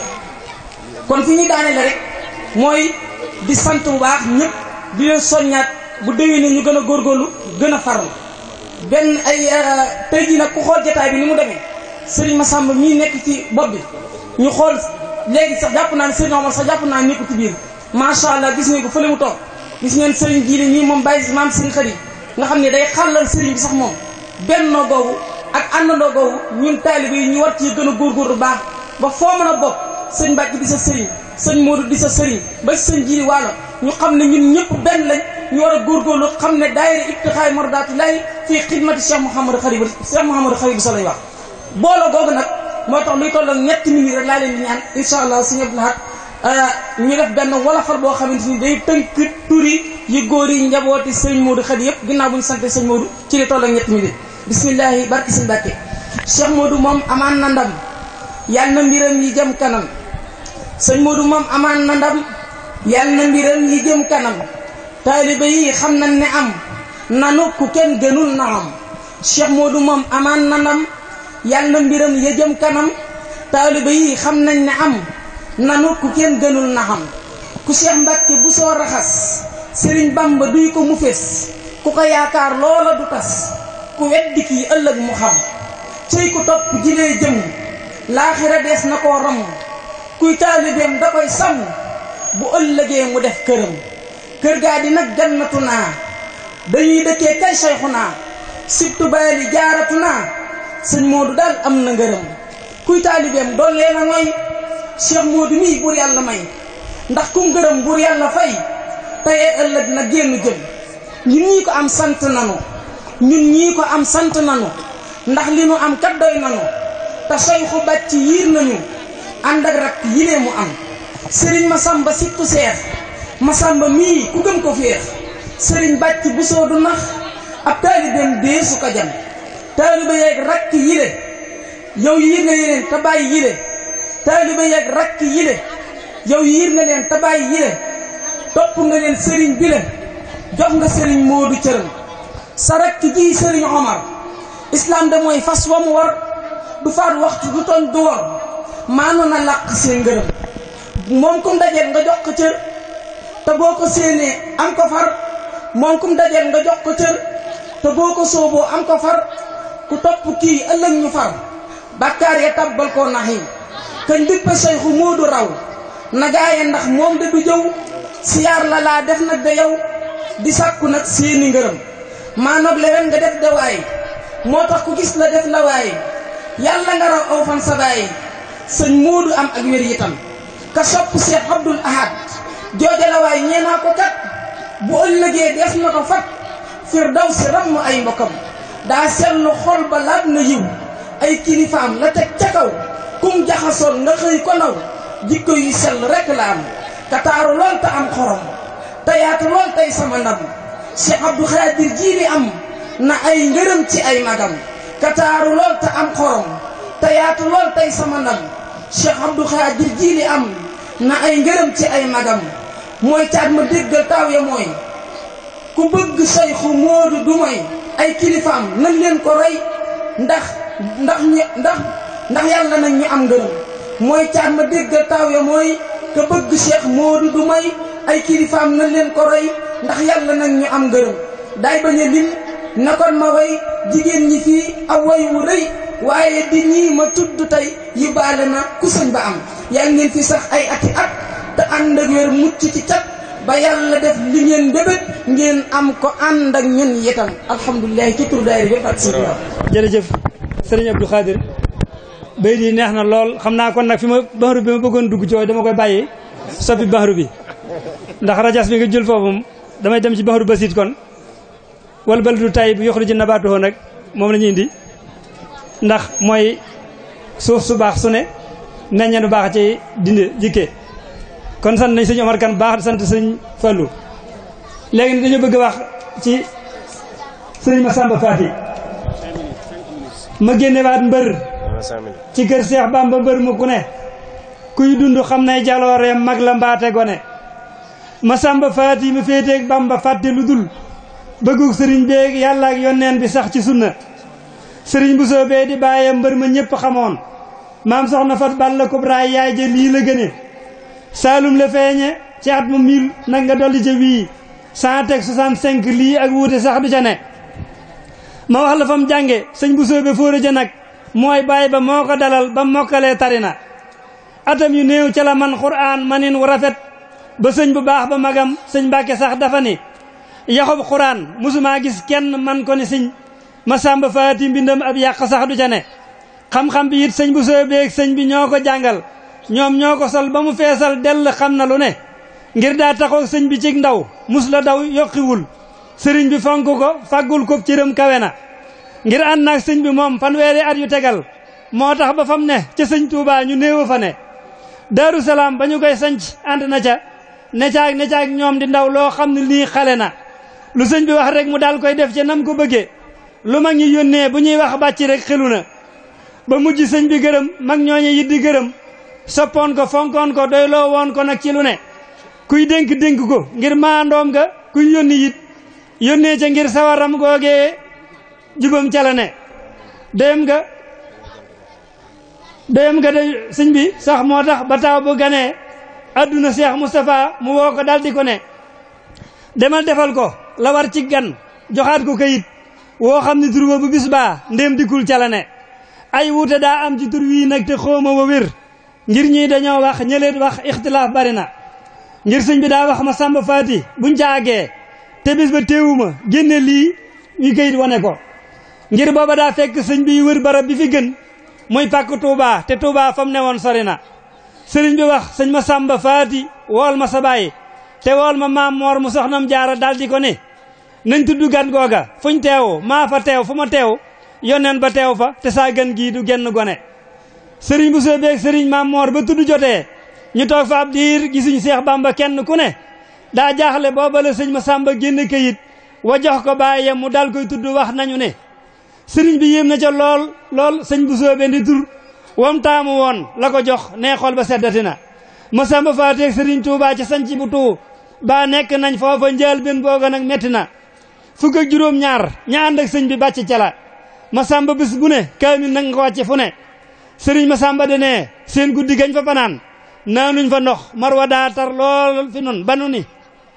kon fi ñuy daane la rek mooy di sant bu baax ñëpp di leen soññaat bu déwénee ñu gën a góorgóorlu gën a farlu benn ay tey jii nag ku xool jotaay bi ni mu demee Serigne Massamba mii nekk ci bopp bi ñu xool léegi sax jàpp naa ne Serigne Omar sax jàpp naa nekku ci biir macha allah gis ngeen ko fële mu toog gis ngeen Serigne Jiili ñii moom bàyyi maam Serigne Khari nga xam ne day xàllal Serigne bi sax moom bennoo googu ak àndandoo googu ñun taalibe yi ñu war ci gën a góorgóorlu baax ba foo mën a bokk sëñ Mbàkke di sa sëriñ sëñ Modou di sa sëriñ ba sëñ Jiili Waalo ñu xam ne ñun ñëpp benn lañ ñu war a góorgóorlu xam ne daayira ibtixaay mardatillahi fii xidmati Cheikh Mouhamadou Khari Bousso lay wax booloo googu nag moo tax luy toll ak ñetti minutes rek laa leen di ñaan incha allah suñu laat ñu def benn wolofal boo xamante ni day tënk turi yi góor yi njabooti sëñ Modou Khari yëpp ginnaaw bu ñu sante sëñ Modou ci li toll ak ñetti minutes bismillahi barki sëñ Mbàkke Cheikh Modou moom amaan na ndam yàlla na mbiram yi jëm kanam sëñ Modou moom amaan na ndam yàlla na mbiram yi jëm kanam taalibe yi xam nañ ne am nanu ku kenn gënul na am Cheikh Modou moom amaan na ndam yàlla na mbiram ya jëm kanam taalibe yi xam nañ ne am nanu ku kenn gënul na xam ku Cheikh Mbacke bu soo raxas Sëriñ Bamba duy ko mu fés ku ko yaakaar loola du tas ku weddi kii ëllëg mu xam cey ku topp jilee jëm laaxira dees na koo ram kuy taalibeem da koy sàmm bu ëllëgee mu def këram kër gaa di nag jannatu naa dañuy dëkkee kay sayxu naa sibtu baali jaaratu naa sëñ Modou daal am na ngërëm kuy taalibeem doon leen a ngoy Cheikh Modou mii buur yàlla may ndax kum ngërëm buur yàlla fay tey ëllëg na génn jëm ñun ñii ko am sant nanu ñun ñii ko am sant nanu ndax li nu am kat doy nanu te sayxu bàcc yiir nañu ànd ak rak yilee mu am sëriñ Masamba sittu seex Masamba mii ku gëm ko féex sëriñ bàcc bu soo du nax ab taalibeem dee su ko jam taalibe yeeg rakk yile yow yiir nga leen te bàyyi yile taalibe yeeg rakk yile yow yiir nga leen te bàyyi yile topp nga leen sëriñ bi le jox nga sëriñ Moodu cëram sa rakk ji sëriñ Omar islam de mooy fas wa mu war du faat waxtu du toñ du war maanu na làq seen ngërëm moom kum dajeel nga jox ko cër te boo ko séenee am ko far moom kum dajeel nga jox ko cër te boo ko sooboo am ko far ku topp kii ëllëg ñu far bàkkaar ya tabbal koo nax yi kañ dippe Sayxu Moodu raw na gaaye ndax moom de du jëw siyaar la laa def nag de yow di sàkku nag seeni ngërëm maanoog lewen nga def de waay moo tax ku gis la def la waay yàlla nga raw aw fan sa baay sëñ Moodu am ak wér yitam ka sopp Cheikh Abdoul Ahad jooja la waay ñeenaa ko kat bu ëllëgee def na ko fat firdawsi ramm ay mbokkam daa seetlu xol ba laab na yiw ay kilifaam la teg ca kaw kum jaxasoon nga xëy ko naw jikko yu sell rekk la am ka taaru lool te am xorom te yaatu lool tey sama ndam Cheikh Abdou Khadir jiili am na ay ngërëm ci ay magam ka taaru lool te am xorom te yaatu lool tey sama ndam Cheikh Abdou Khadir jiili am na ay ngërëm ci ay magam mooy caat ma déggal taaw ya mooy ku bëgg Sayxu Moodu du mooy ay kilifaam nañ leen ko roy ndax yàlla nag ñu am ngërëm mooy caat ma déggal taaw ya mooy ku bëgg Cheikh Moodu du mooy ay kilifaam nañ leen ko roy ndax yàlla nag ñu am ngërëm daay bañ a lim na kon ma way jigéen ñi fii aw way wu rëy waaye di ñii ma tudd tey yi baale na ku sëñ ba am yàlla ngeen fi sax ay ati at te ànd ak wér mucc ci cat ba yàlla def li ngeen bébét ngeen am ko ànd ak ñun yitam alhamdulilah ci tur daayira bi ak si jërëjëf sëriñ Abdou Khadir bay di neex na lool xam naa kon nag fi ma baxaru bi ma bëggoon dugg ci dama koy bàyyi soppi baxaru bi ndax rajas bi nga jël foofu damay dem ci baxaru basit kon wal baladu tayyib yuxriju nabaatahu nag moom la ñuy indi ndax mooy suuf su baax su ne meññeenu baax ci dindi jikkee kon sant nañ sëñ Omar Kan baax di sant sëñ Fallou léegi ni dañoo bëgg a wax ci sëñ Massamba Faty ma génnewaat mbër ci kër Seex Bamba mbër mu ku ne kuy dund xam nay jaloore mag la mbaate gone Massamba Faty mi féeteeg Bamba fàtte lu dul bëggug sëriñ beeg yàlla ak yonneen bi sax ci sunna sëriñ bu soobee di bàyyee mbër ma ñëpp xamoon maam soxna fat balla kubraay yaay ja lii la gëne saalum la feeñe ci at mu 1000 nag nga dolli ca wii 165 lii ak wuute sax du ca ne ma wax la fa mu jànge sëñ bu soobee fóora ja nag mooy bàyyi ba moo ko dalal ba mokkalee tarina atam yu néew ca la man xuraan manin wu rafet ba sëñ bu baax ba magam sëñ Mbàkke sax dafa ni yaxub xuraan musumaa gis kenn man ko ni sëñ Massamba Faty mbindam ab yàq sax du ca ne xam-xam bi it sëñ bu soobeeg sëñ bi ñoo ko jàngal ñoom ñoo ko sol ba mu feesal dell xam na lu ne ngir daa taxaw sëñ bi cig ndaw mus la daw yokkiwul sëriñ bi fonk ko fàggul ko cëram kawe na ngir ànd naag sëñ bi moom fanweeri at yu tegal moo tax ba fam ne ca sëñ Touba ñu néew fa ne Daaru Salaam ba ñu koy sanc ànd na ca ne caag ñoom di ndaw loo xam ne lii xale na lu sëñ bi wax rek mu daal koy def ca nam ko bëggee lu mag ñi yónnee bu ñuy wax bàcc rek xelu na ba mujj sëñ bi gërëm mag ñooñe yit di gërëm soppoon ko fonkoon ko doyloo woon ko nag ci lu ne kuy dénk ko ngir maandoom nga kuy yónni it yónnee ca ngir sawaram googee jubam ca la ne doyam nga de sëñ bi sax moo tax ba taw bu ganee adduna Cheikh Moustapha mu woo ko daldi ko ne demal defal ko la war ci gan joxaat ko kayit woo xam ne tur ba bu bis baa ndéem dikkul ca la ne ay wuute daa am ci tur wii nag te xooma wa wér ngir ñii dañoo wax ñëleet wax ixtilaaf bari na ngir sëñ bi daa wax ma sàmba faati buñ ca àggee te bis ba teewuma génne lii ñu kayit wane ko ngir booba daa fekk sëñ bi wër barab bi fi gën muy pàkk Touba te Touba fam ne woon sori na sëriñ bi wax sëñ ma sàmba faati wool ma sa baay te wool ma maam moor mu soxnam jaara daldi ko ne nañ tudd gan googa fuñ teew maa fa teew fu ma teew yonneen ba teew fa te saa gën gii du genn gone sëriñ bu soobeeg sëriñ maam moor ba tudd jotee ñu toog fa ab diir gisuñ Seex Bamba kenn ku ne daa jaaxle booba la sëñ ma sàmba génn kayit wa jox ko baayam mu dal koy tudd wax nañu ne sëriñ bi yéem na ca lool sëñ bu soobee ndi tur wam taamu woon la ko jox nee xol ba seddati na ma sàmba faateeg sëriñ Tuubaa ca sanc bu tuu baa nekk nañ foofa njaal benn booga nag metti na fukk ak juróom ñaar ña ànd ak sëñ bi bàcc ca la ma sàmba bis bu ne kaamil nag nga ko wàcce fu ne sëriñ ma sàmba de ne seen guddi gañ fa fanaan naanuñ fa ndox mar wa daa tar lool fi nun banu ni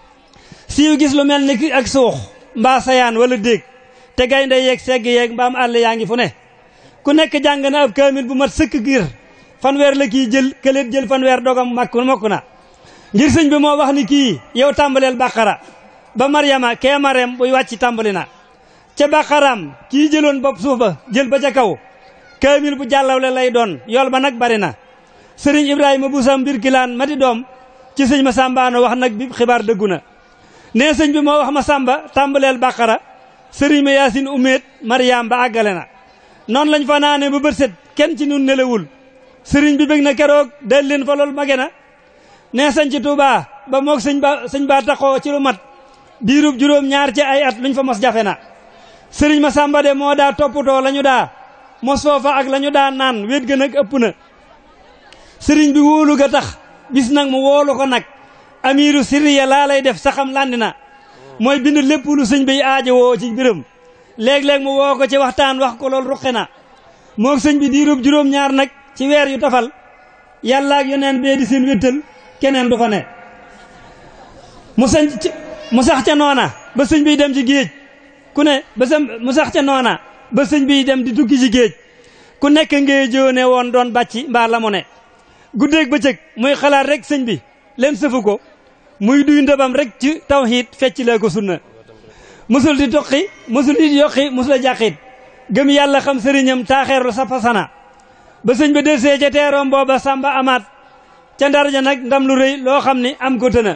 siiw gis lu mel ni ki ak suux mbaa sayaan wala déeg te gaynde yeeg segg yeeg mbaam àll yaa ngi fu ne ku nekk jàng na ab kaamil bu mat sëkk giir fanweer la kii jël këleet jël fanweer dogam mokk na ngir sëñ bi moo wax ni kii yow tàmbaleel bàqara ba Maryama kee Marem buy wàcc tàmbali na ca bàqaraam kii jëloon bopp suuf ba jël ba ca kaw kaamil bu jàllawle lay doon yool ba nag bari na sëriñ Ibrahima bu sam mbir kilaan ma di doom ci sëñ ma sàmbaano wax nag bi xibaar dëggu na nee sëñ bi moo wax ma sàmba tàmbaleel bàqara sëriñ ma yaasin umeet Maryam ba àggale na noonu lañ fa naane ba bët set kenn ci nun nelawul sëriñ bi bëgg na keroog del leen fa lool mage na nee sañ ci Tuubaa ba moog sëñ ba taxoo ci lu mat diirub juróom ñaar ci ay at luñ fa mos jafe na sëriñ ma sàmba de moo daa toppatoo la ñu daa mos foofa ak la ñu daa naan wéet ga nag ëpp na sëriñ bi wóolu ga tax bis nag mu woolu ko nag amiru sirriya laa lay def saxam landi na mooy bind lépp lu sëñ bi aajo woo ci biram léeg-léeg mu woo ko ci waxtaan wax ko loolu ruqe na moog sëñ bi diirub juróom ñaar nag ci weer yu tafal yàlla ak yoneen bee di seen wéttal keneen du fa ne mu sax ca noona ba sëñ bi dem ci géej ku ne mu sax ca noona ba sëñ bi dem di tukki ci géej ku nekk ngee joone woon doon bàcci mbaa la mu ne guddeeg bëccëg muy xalaat rek sëñ bi leen sëfu ko muy duy ndëbam rek ci tawhiid fecc la ko sunna musul di toqi musul di yokki musul a jàqit gëm yàlla xam sëriñam taaxeerlu sa fasana ba sëñ ba desee ca teeroom booba sàmba amaat ca ndar ja nag ndam lu rëy loo xam ni am ko tëna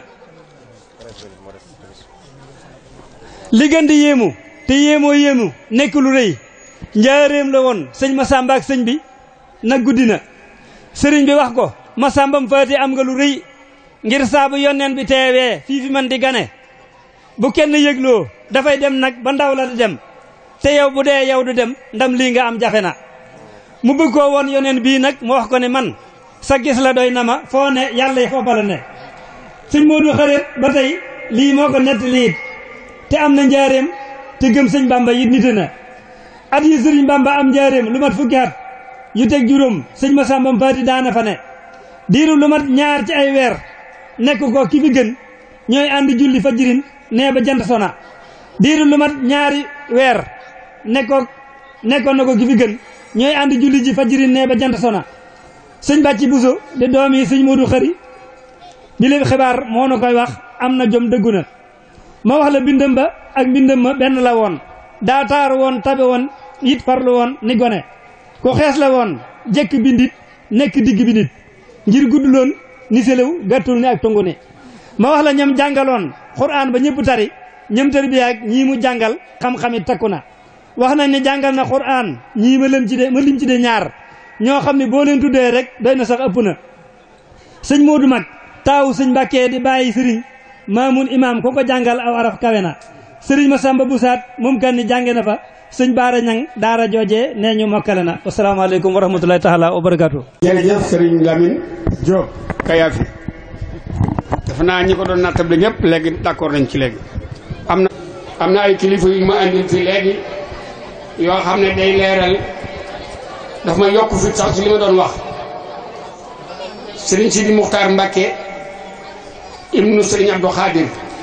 li gën di yéemu te yéemu nekk lu rëy njaareem la woon sëñ ma sàmba ak sëñ bi nag guddi na sëriñ bi wax ko ma sàmbam faati am nga lu rëy ngir saabu yonneen bi teewee fii man di gane bu kenn yëgloo dafay dem nag ba ndaw la di dem te yow bu dee yow du dem ndam lii nga am jafe na mu bëgg koo woon yoneen bii nag mu wax ko ne man sa gis la doy na ma foo ne yàlla yi foofa la ne sëñ Moodu xarit ba tey lii moo ko nett liit te am na njaareem te gëm sëñ Bamba yit nite na at yi sëriñ Bamba am njaareem lu mat fukki at yu teg juróom sëñ ma sàmbam faati daana fa ne diiru lu mat ñaar ci ay weer nekk ko ki fi gën ñooy ànd julli fajirin nee ba jant sona diiru lu mat ñaari weer nekkoon na ko ki fi gën ñooy ànd julli ji fajirin nee ba jant sona sëñ bàcci buso de doom yi sëñ Moodu xari bi leen xibaar moo na koy wax am na jom dëggu na ma wax la bindam ba ak mbindam ma benn la woon daa taaru woon tabe woon it farlu woon ni gone ku xees la woon jekk bindit nekk digg bi nit ngir gudduloon ni selew gàttul ni ak tungu ni ma wax la ñam jàngaloon xuraan ba ñëpp tari ñam tari bi ak ñii mu jàngal xam-xamit takku na wax nañ ne jàngal na xuraan ñii ma lim ci de ñaar ñoo xam ne boo leen tuddee rek doy na sax ëpp na sëñ Moodu mag taawu sëñ Mbàkke di bàyyi sëriñ Maamun imaam ko jàngal aw araf kawe na sëriñ Masamba Busaat moom kan ni jànge na fa sëñ Baara Ñang daara joojee nee ñu mokkale na. asalaamaaleykum wa rahmatulahi taala wa barakaatu. jërëjëf sëriñ Lamine Diop Kayaafi dafa naa ñi ko doon nattable ñëpp léegi d'accord nañ ci léegi. am na ay kilifa yu ma andil fii léegi yoo xam ne day leeral daf ma yokk fit sax ci li ma doon wax. sëriñ Sidi Muxtaar Mbàkke ibnu sëriñ Abdou Khadir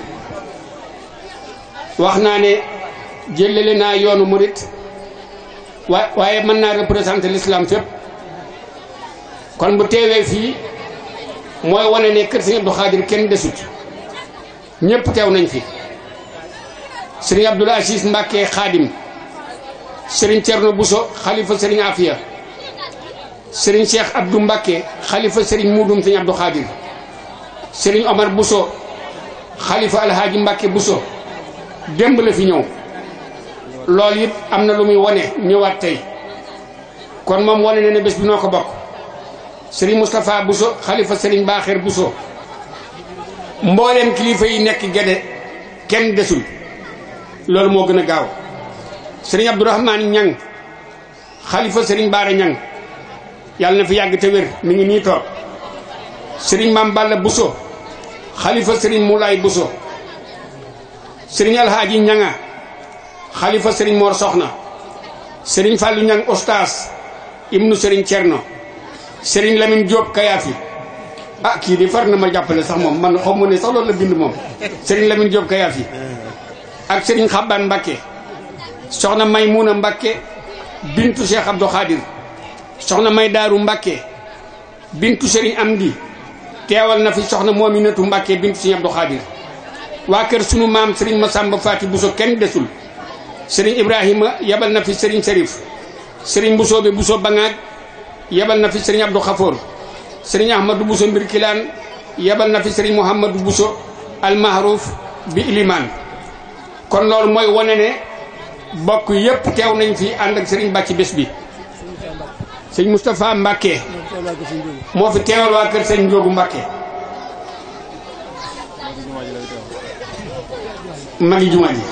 wax naa ne jëlale naa yoonu murit waaye mën naa représenter l'islam fépp kon bu teewee fii mooy wane ne kër sëriñ Abdou Khadir kenn desut ñëpp teew nañ fi. sëriñ Abdoul Aziz Mbàkke Xaadim sëriñ Cerno Buso xalifa sëriñ Afia sëriñ Cheikh Abdou Mbàkke xalifa sëriñ Muudum sëriñ Abdou Khadir sëriñ Omar Buso xalifa Alhaaji Mbàkke Buso démb la fi ñëw loolu it am na lu muy wane ñëwaat tey kon moom wane na ne bés bi noo ko bokk. sëriñ Moustapha Buso xalifa sëriñ Baaxeer Buso mbooleem kilifa yi nekk Gédé kenn desul loolu moo gën a gaaw. sëriñ Abdourahmane Ñang xalifa sëriñ Baara Ñang yàlla na fi yàgg te wér mi ngi nii toog. sëriñ Maam Balla Buso xalifa sëriñ Moulay Buso sëriñ Alhaaji Ñanga xalifa sëriñ Mor Soxna sëriñ Fàllu Ñang Ostaas ibnu sëriñ Cerno sëriñ Lamine Diop Kayaafi kii di far na ma jàppale sax moom man xaw ma ne sax loolu la bind moom. sëriñ Lamine Diop Kayaafi ak sëriñ Xabbaan Mbàkke soxna Maymuna Mbàkke bintu Cheikh Abdou Khadir soxna May Daaru Mbàkke bintu sëriñ Amdi teewal na fi soxna Moominatu Mbàkke bintu sëriñ Abdou Khadir waa kër sunu maam sëriñ Masamba Faati Buso kenn desul. sëriñ Ibrahima yebal na fi sëriñ Serif sëriñ Busoobe Buso Bangaag yebal na fi sëriñ Abdou Khafour sëriñ Ahmadou Buso Mbirkilaan yebal na fi sëriñ Mouhamadou Buso almahruf bi ilimaan kon loolu mooy wane ne bokk yépp teew nañ fi ànd ak sëriñ bàcci bés bi. sëñ Moustapha Mbàkke moo fi teewal waa kër sëñ Njóogu Mbàkke magi juma ji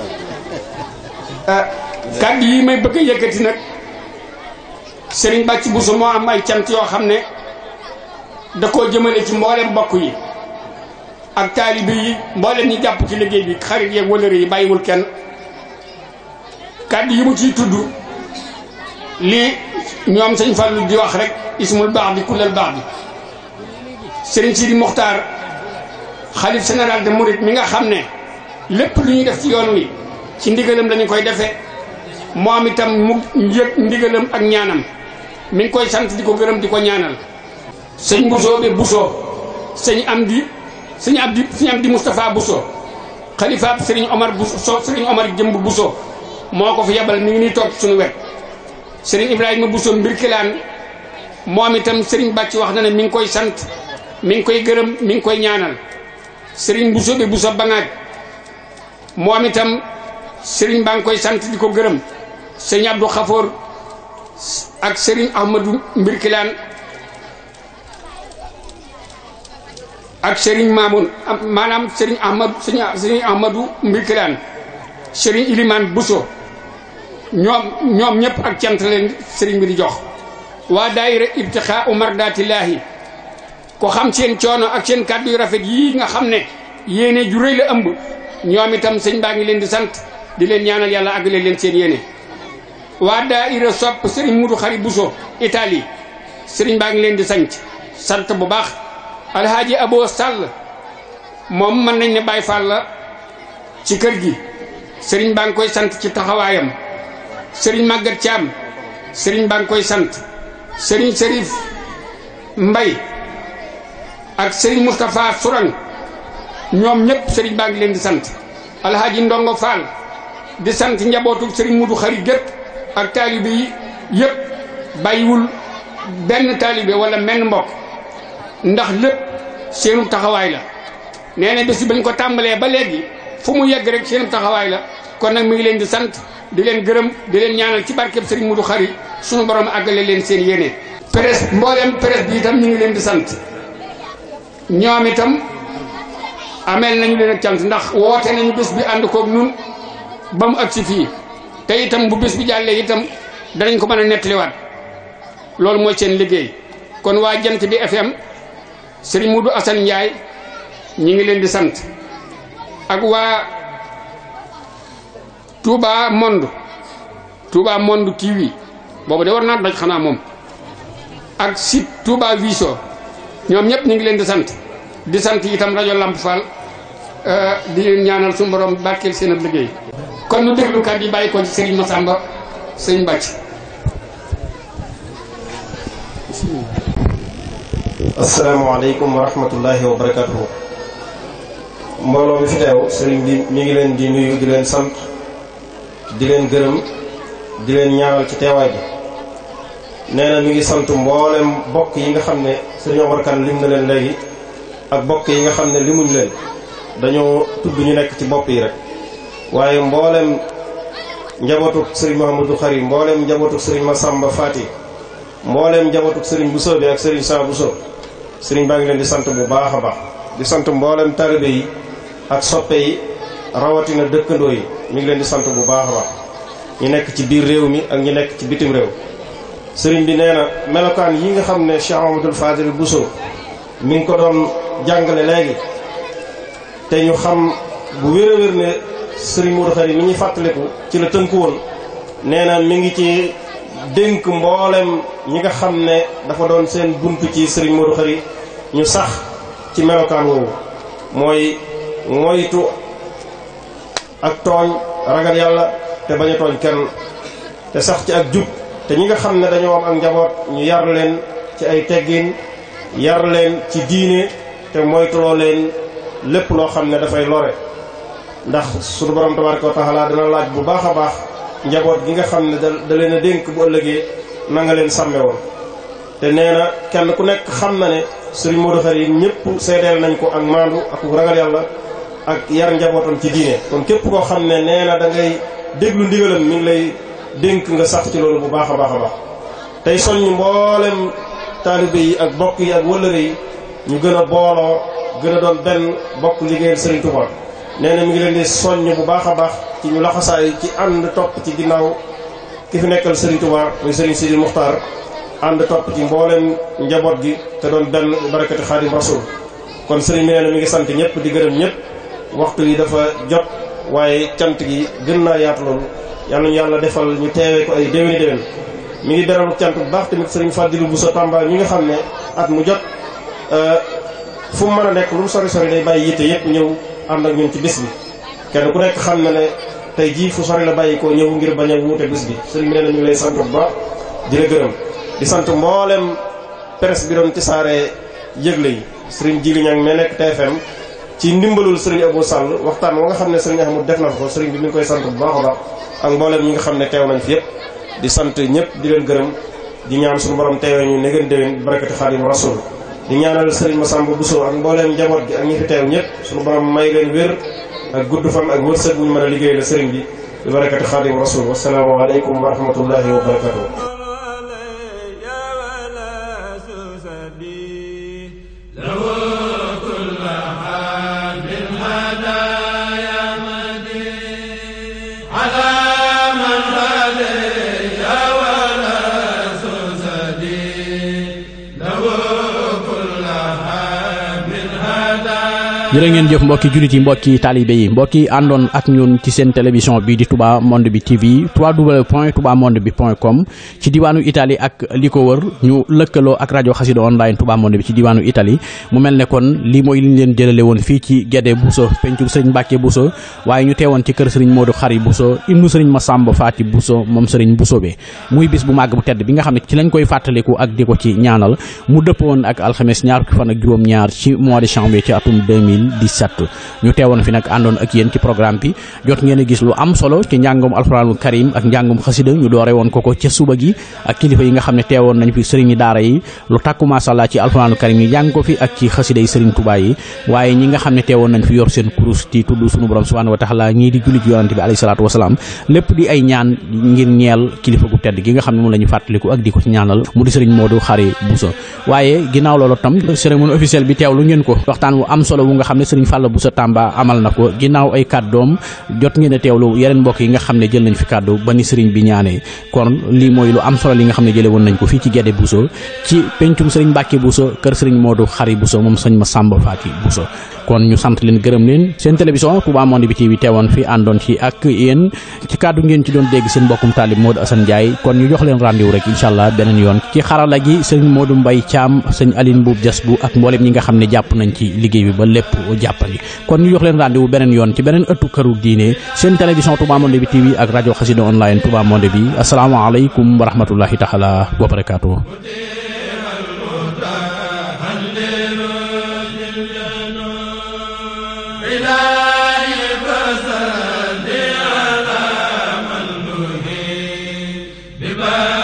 kàddu yi may bëgg a yëkkati nag sëriñ Bàcci Buso moo am ay cant yoo xam ne da koo jëmale ci mboolem bokk yi ak taalibe yi mboolem ñi jàpp ci liggéey bi xarit yeeg wëlëre yi bàyyiwul kenn. kàddu yi mu ciy tudd lii ñoom sëñ Fallu di wax rek ismul baax di kullal baax bi sëriñ Sidi Muxtaar xalif général de Mouride mi nga xam ne lépp lu ñuy def ci yoon wi ci ndigalam lañu koy defee moom itam mu yëg ndigalam ak ñaanam mi ngi koy sant di ko gërëm di ko ñaanal. sëñ Busoobe Buso sëñ Amdi Moustapha Buso xalifaab sëriñ Omar Buso sëriñ Omar Jëmb Buso moo ko fi yebal mi ngi nii toog suñu wet. sëriñ Ibrahima Buso Mbirkilaan moom itam sëriñ Bàcci wax na ne mi ngi koy sant mi ngi koy gërëm mi ngi koy ñaanal. sëriñ Busoobe Buso Bangaaj moom itam sëriñ baa ngi koy sant di ko gërëm. sëriñ Abdou Khafour ak sëriñ Ahmadou Mbirkilaan ak sëriñ Mamoun maanaam sëriñ Ahmadou Mbirkilaan sëriñ Ilimaan Buso ñoom ñëpp ak cant leen sëriñ bi di jox. waa daayira Ibtixaa Mardaatilaahi ko xam seen coono ak seen kàddu yu rafet yii nga xam ne yéene ju rëy la ëmb ñoom itam sëñ baa ngi leen di sant di leen ñaanal yàlla àggale leen seen yéene. waa daayira sopp sëriñ Mudu Xari Buso Italie sëriñ baa ngi leen di sant bu baax. Alhaaji Abo Sall moom mën nañ ne Baay Faal la ci kër gi sëriñ baa ngi koy sant ci taxawaayam. sëriñ Màggat Caam sëriñ baa ngi koy sant. sëriñ Serif Mbay ak sëriñ Moustapha Sourang ñoom ñëpp sëriñ baa ngi leen di sant. Alhaaji Ndongo Fall di sant njabootu sëriñ Mudu Xari gépp ak taalibe yi yëpp bàyyiwul benn taalibe wala menn mbokk ndax lépp seenu taxawaay la. nee na bés bañ ko tàmbalee ba léegi fu mu yegg rek seenu taxawaay la kon nag mi ngi leen di sant di leen gërëm di leen ñaanal ci barkeb sëriñ Mudu Xari sunu borom àggale leen seen yéene. presse mboolem presse bi itam ñu ngi leen di sant ñoom itam ameel nañu leen ak cant ndax woote nañu bés bi ànd koog nun ba mu agsi fii te itam bu bés bi jàllee itam danañ ko mën a nettaliwaat loolu mooy seen liggéey. kon waa Jant bi FM Serigne Modou Assane Ndiaye ñi ngi leen di sant ak waa Touba Monde TV boobu de war naa daj xanaa moom ak site Touba Vision ñoom ñëpp ñu ngi leen di sant itam rajo Lamp Fall di leen ñaanal suñu borom barkeel seen ab liggéey. kon nu déglu kat yi bàyyi ko ci Serigne Massamba sëñ Bàcc. asalaamaaleykum wa rahmatullahi wa barakatuhu. mbooloo mi fi teew sëriñ bi mi ngi leen di nuyu di leen sant di leen gërëm di leen ñaanal ci teewaay bi. nee na mi ngi sant mboolem bokk yi nga xam ne sëriñ Omar Kane lim na leen léegi ak bokk yi nga xam ne limuñ leen dañoo tudd ñu nekk ci bopp yi rek. waaye mboolem njabootuk sëriñ Mouhamadou Khari mboolem njabootuk sëriñ Massamba Fati mboolem njabootuk sëriñ Bousso bi ak sëriñ Sa Bousso sëriñ baa ngi leen di sant bu baax a baax. di sant mboolem taalibe yi ak soppe yi rawatina dëkkandoo yi mi ngi leen di sant bu baax a baax ñi nekk ci biir réew mi ak ñi nekk ci bitim réew. sëriñ bi nee na melokaan yi nga xam ne Cheikh Amadou Fadil Bousso mi ngi ko doon jàngale léegi te ñu xam bu wér a wér ne sëriñ Modou Khari mi ñuy fàttaliku ci la tënku woon. nee na mi ngi ci dénk mboolem ñi nga xam ne dafa doon seen buntu ci sëriñ Modou Khari ñu sax ci melokaan woowu mooy moytu ak tooñ ragal yàlla te bañ a tooñ kenn te sax ci ak jub. te ñi nga xam ne dañoo am ak njaboot ñu yar leen ci ay teggin yar leen ci diine te moytuloo leen lépp loo xam ne dafay lore ndax suñu borom tabaraka wa taala dina laaj bu baax a baax njaboot gi nga xam ne da leen a dénk bu ëllëgee na nga leen sàmme woon. te nee na kenn ku nekk xam na ne Serigne Modou Khari ñëpp seedeel nañ ko ak maandu ak ragal yàlla ak yar njabootam ci diine. kon képp koo xam ne nee na da ngay déglu ndigalam mi ngi lay dénk nga sax ci loolu bu baax a baax a baax. tey soññ mboolem taalibe yi ak bokk yi ak wëllëre yi ñu gën a booloo gën a doon benn bokk liggéeyal Serigne Touba. nee na mi ngi leen di soññ bu baax a baax ci ñu laxasaay ci ànd topp ci ginnaaw ki fi nekkal Serigne Touba muy Serigne Sidi Muxtaar ànd topp ci mboolem njaboot gi te doon benn barakati Xaadim Rasul. kon Serigne bi nee na mi ngi sant ñëpp di gërëm ñëpp waxtu yi dafa jot waaye cant gi gën naa yaatu loolu. yàlla ñu yàlla defal ñu teewee ko ay déwéni déwén. mi ngi beral cant bu baax tamit Serigne Fadilou Bousso Tamba ñi nga xam ne at mu jot fu mu mën a nekk lu mu sori sori day bàyyi yitte yëpp ñëw ànd ak ñun ci bis bi. kenn ku nekk xam na ne tey jii fu sori la bàyyi ko ñëw ngir bañ a wuute bis bi. Serigne bi nee na ñu ngi lay sant bu baax di la gërëm di sant mboolem presse bi doon tisaare yëgle yi. Serigne Djili Niang me nekk TFM ci ndimbalul Serigne Abou Sall waxtaan wa nga xam ne Serigne Ahmadou def na ko Serigne bi mi ngi koy sant bu baax a baax ak mboolem ñi nga xam ne teew nañ fi yëpp. di sant ñëpp di leen gërëm di ñaan suñu borom teewee ñu ne ngeen déwén barakati Xaadim Rasul. di ñaanal Serigne Massamba Bousso ak mbooleem njaboot gi ak ñi fi teew ñëpp suñu borom may leen wér ak gudd fan ak wërsëg bu ñu mën a liggéey la Serigne bi di barakati Xaadim Rasul. wassalaamu aleykum wa rahmatullahi wa barakatuh. jërë ngeen jëf mbokki jullit yi mbokki taalibe yi mbokki àndoon ak ñun ci seen télévision bi di Touba Monde bi TV www.toubamondebi.com ci diwaanu Italie ak li ko wër ñu lëkkaloo ak rajo Xassida online Touba Monde bi ci diwaanu Italie. mu mel ne kon lii mooy li ñu leen jëlale woon fii ci Guédé Bousso pencu Serigne Mbacke Bousso waaye ñu teewoon ci kër Serigne Modou Khari Bousso ibnu Serigne Massamba Fati Bousso moom Serigne Bousso bi muy bis bu màgg bu tedd bi nga xam ne ci lañ koy fàttaliku ak di ko ci ñaanal mu dëppoon ak alxames ñaar fukki fan ak juróom-ñaar ci mois de janvier ci atum 2017 ñu teewoon fi nag àndoon ak yéen ci programme bi jot ngeen a gis lu am solo ci njàngum alxuraanul karim ak njàngum xasida ñu doore woon ko ca suba gi ak kilifa yi nga xam ne teewoon nañ fi sëriñi daara yi lu takku masàllaa ci alxuraanul karim yi jàng ko fi ak ci xasida yi sëriñ Tuubaa yi waaye ñi nga xam ne teewoon nañ fi yor seen kurus ci tudd sunu borom subhaanahu wa taala ñii di jullit yonante bi alayhi salaatu wasalaam lépp di ay ñaan ngir ñeel kilifa gu tedd gi nga xam ne moom la ñu fàttaliku ak di ko ci ñaanal mu di sëriñ Modou Khari Bousso. waaye ginnaaw loolu tam cérémonie officielle bi teewlu ngeen ko waxtaan wu am solo wu nga xam xam ne sëriñ Fallou Bousso Tamba amal na ko ginnaaw ay kàddoom jot ngeen a teewlu yeneen mbokk yi nga xam ne jël nañ fi kàddu ba ni sëriñ bi ñaanee kon lii mooy lu am solo li nga xam ne jële woon nañ ko fii ci Guédé Bousso ci pencum sëriñ Mbacke Bousso kër sëriñ Modou Khari Bousso moom sëñ Massamba Faty Bousso kon ñu sant leen gërëm leen seen télévision Touba Monde bi TV teewoon fi àndoon ci ak yéen ci kàddu ngeen ci doon dégg seen mbokkum taalib Modou Assane Ndiaye kon ñu jox leen rendez-vous rek incha allah beneen yoon ci xarala gi sëriñ Modou Mbaye Thiam sëñ Aline Mbuub Jas bu ak mboolem ñi nga xam ne jàpp nañ ci liggéey bi ba lépp jàppandi kon ñu jox leen rendez-vous beneen yoon ci beneen ëttu këru diine seen télévision Touba Monde bi TV ak rajo Xassida online Touba Monde bi asalaamaaleykum wa rahmatullahi taala wa barakaatu. Bye.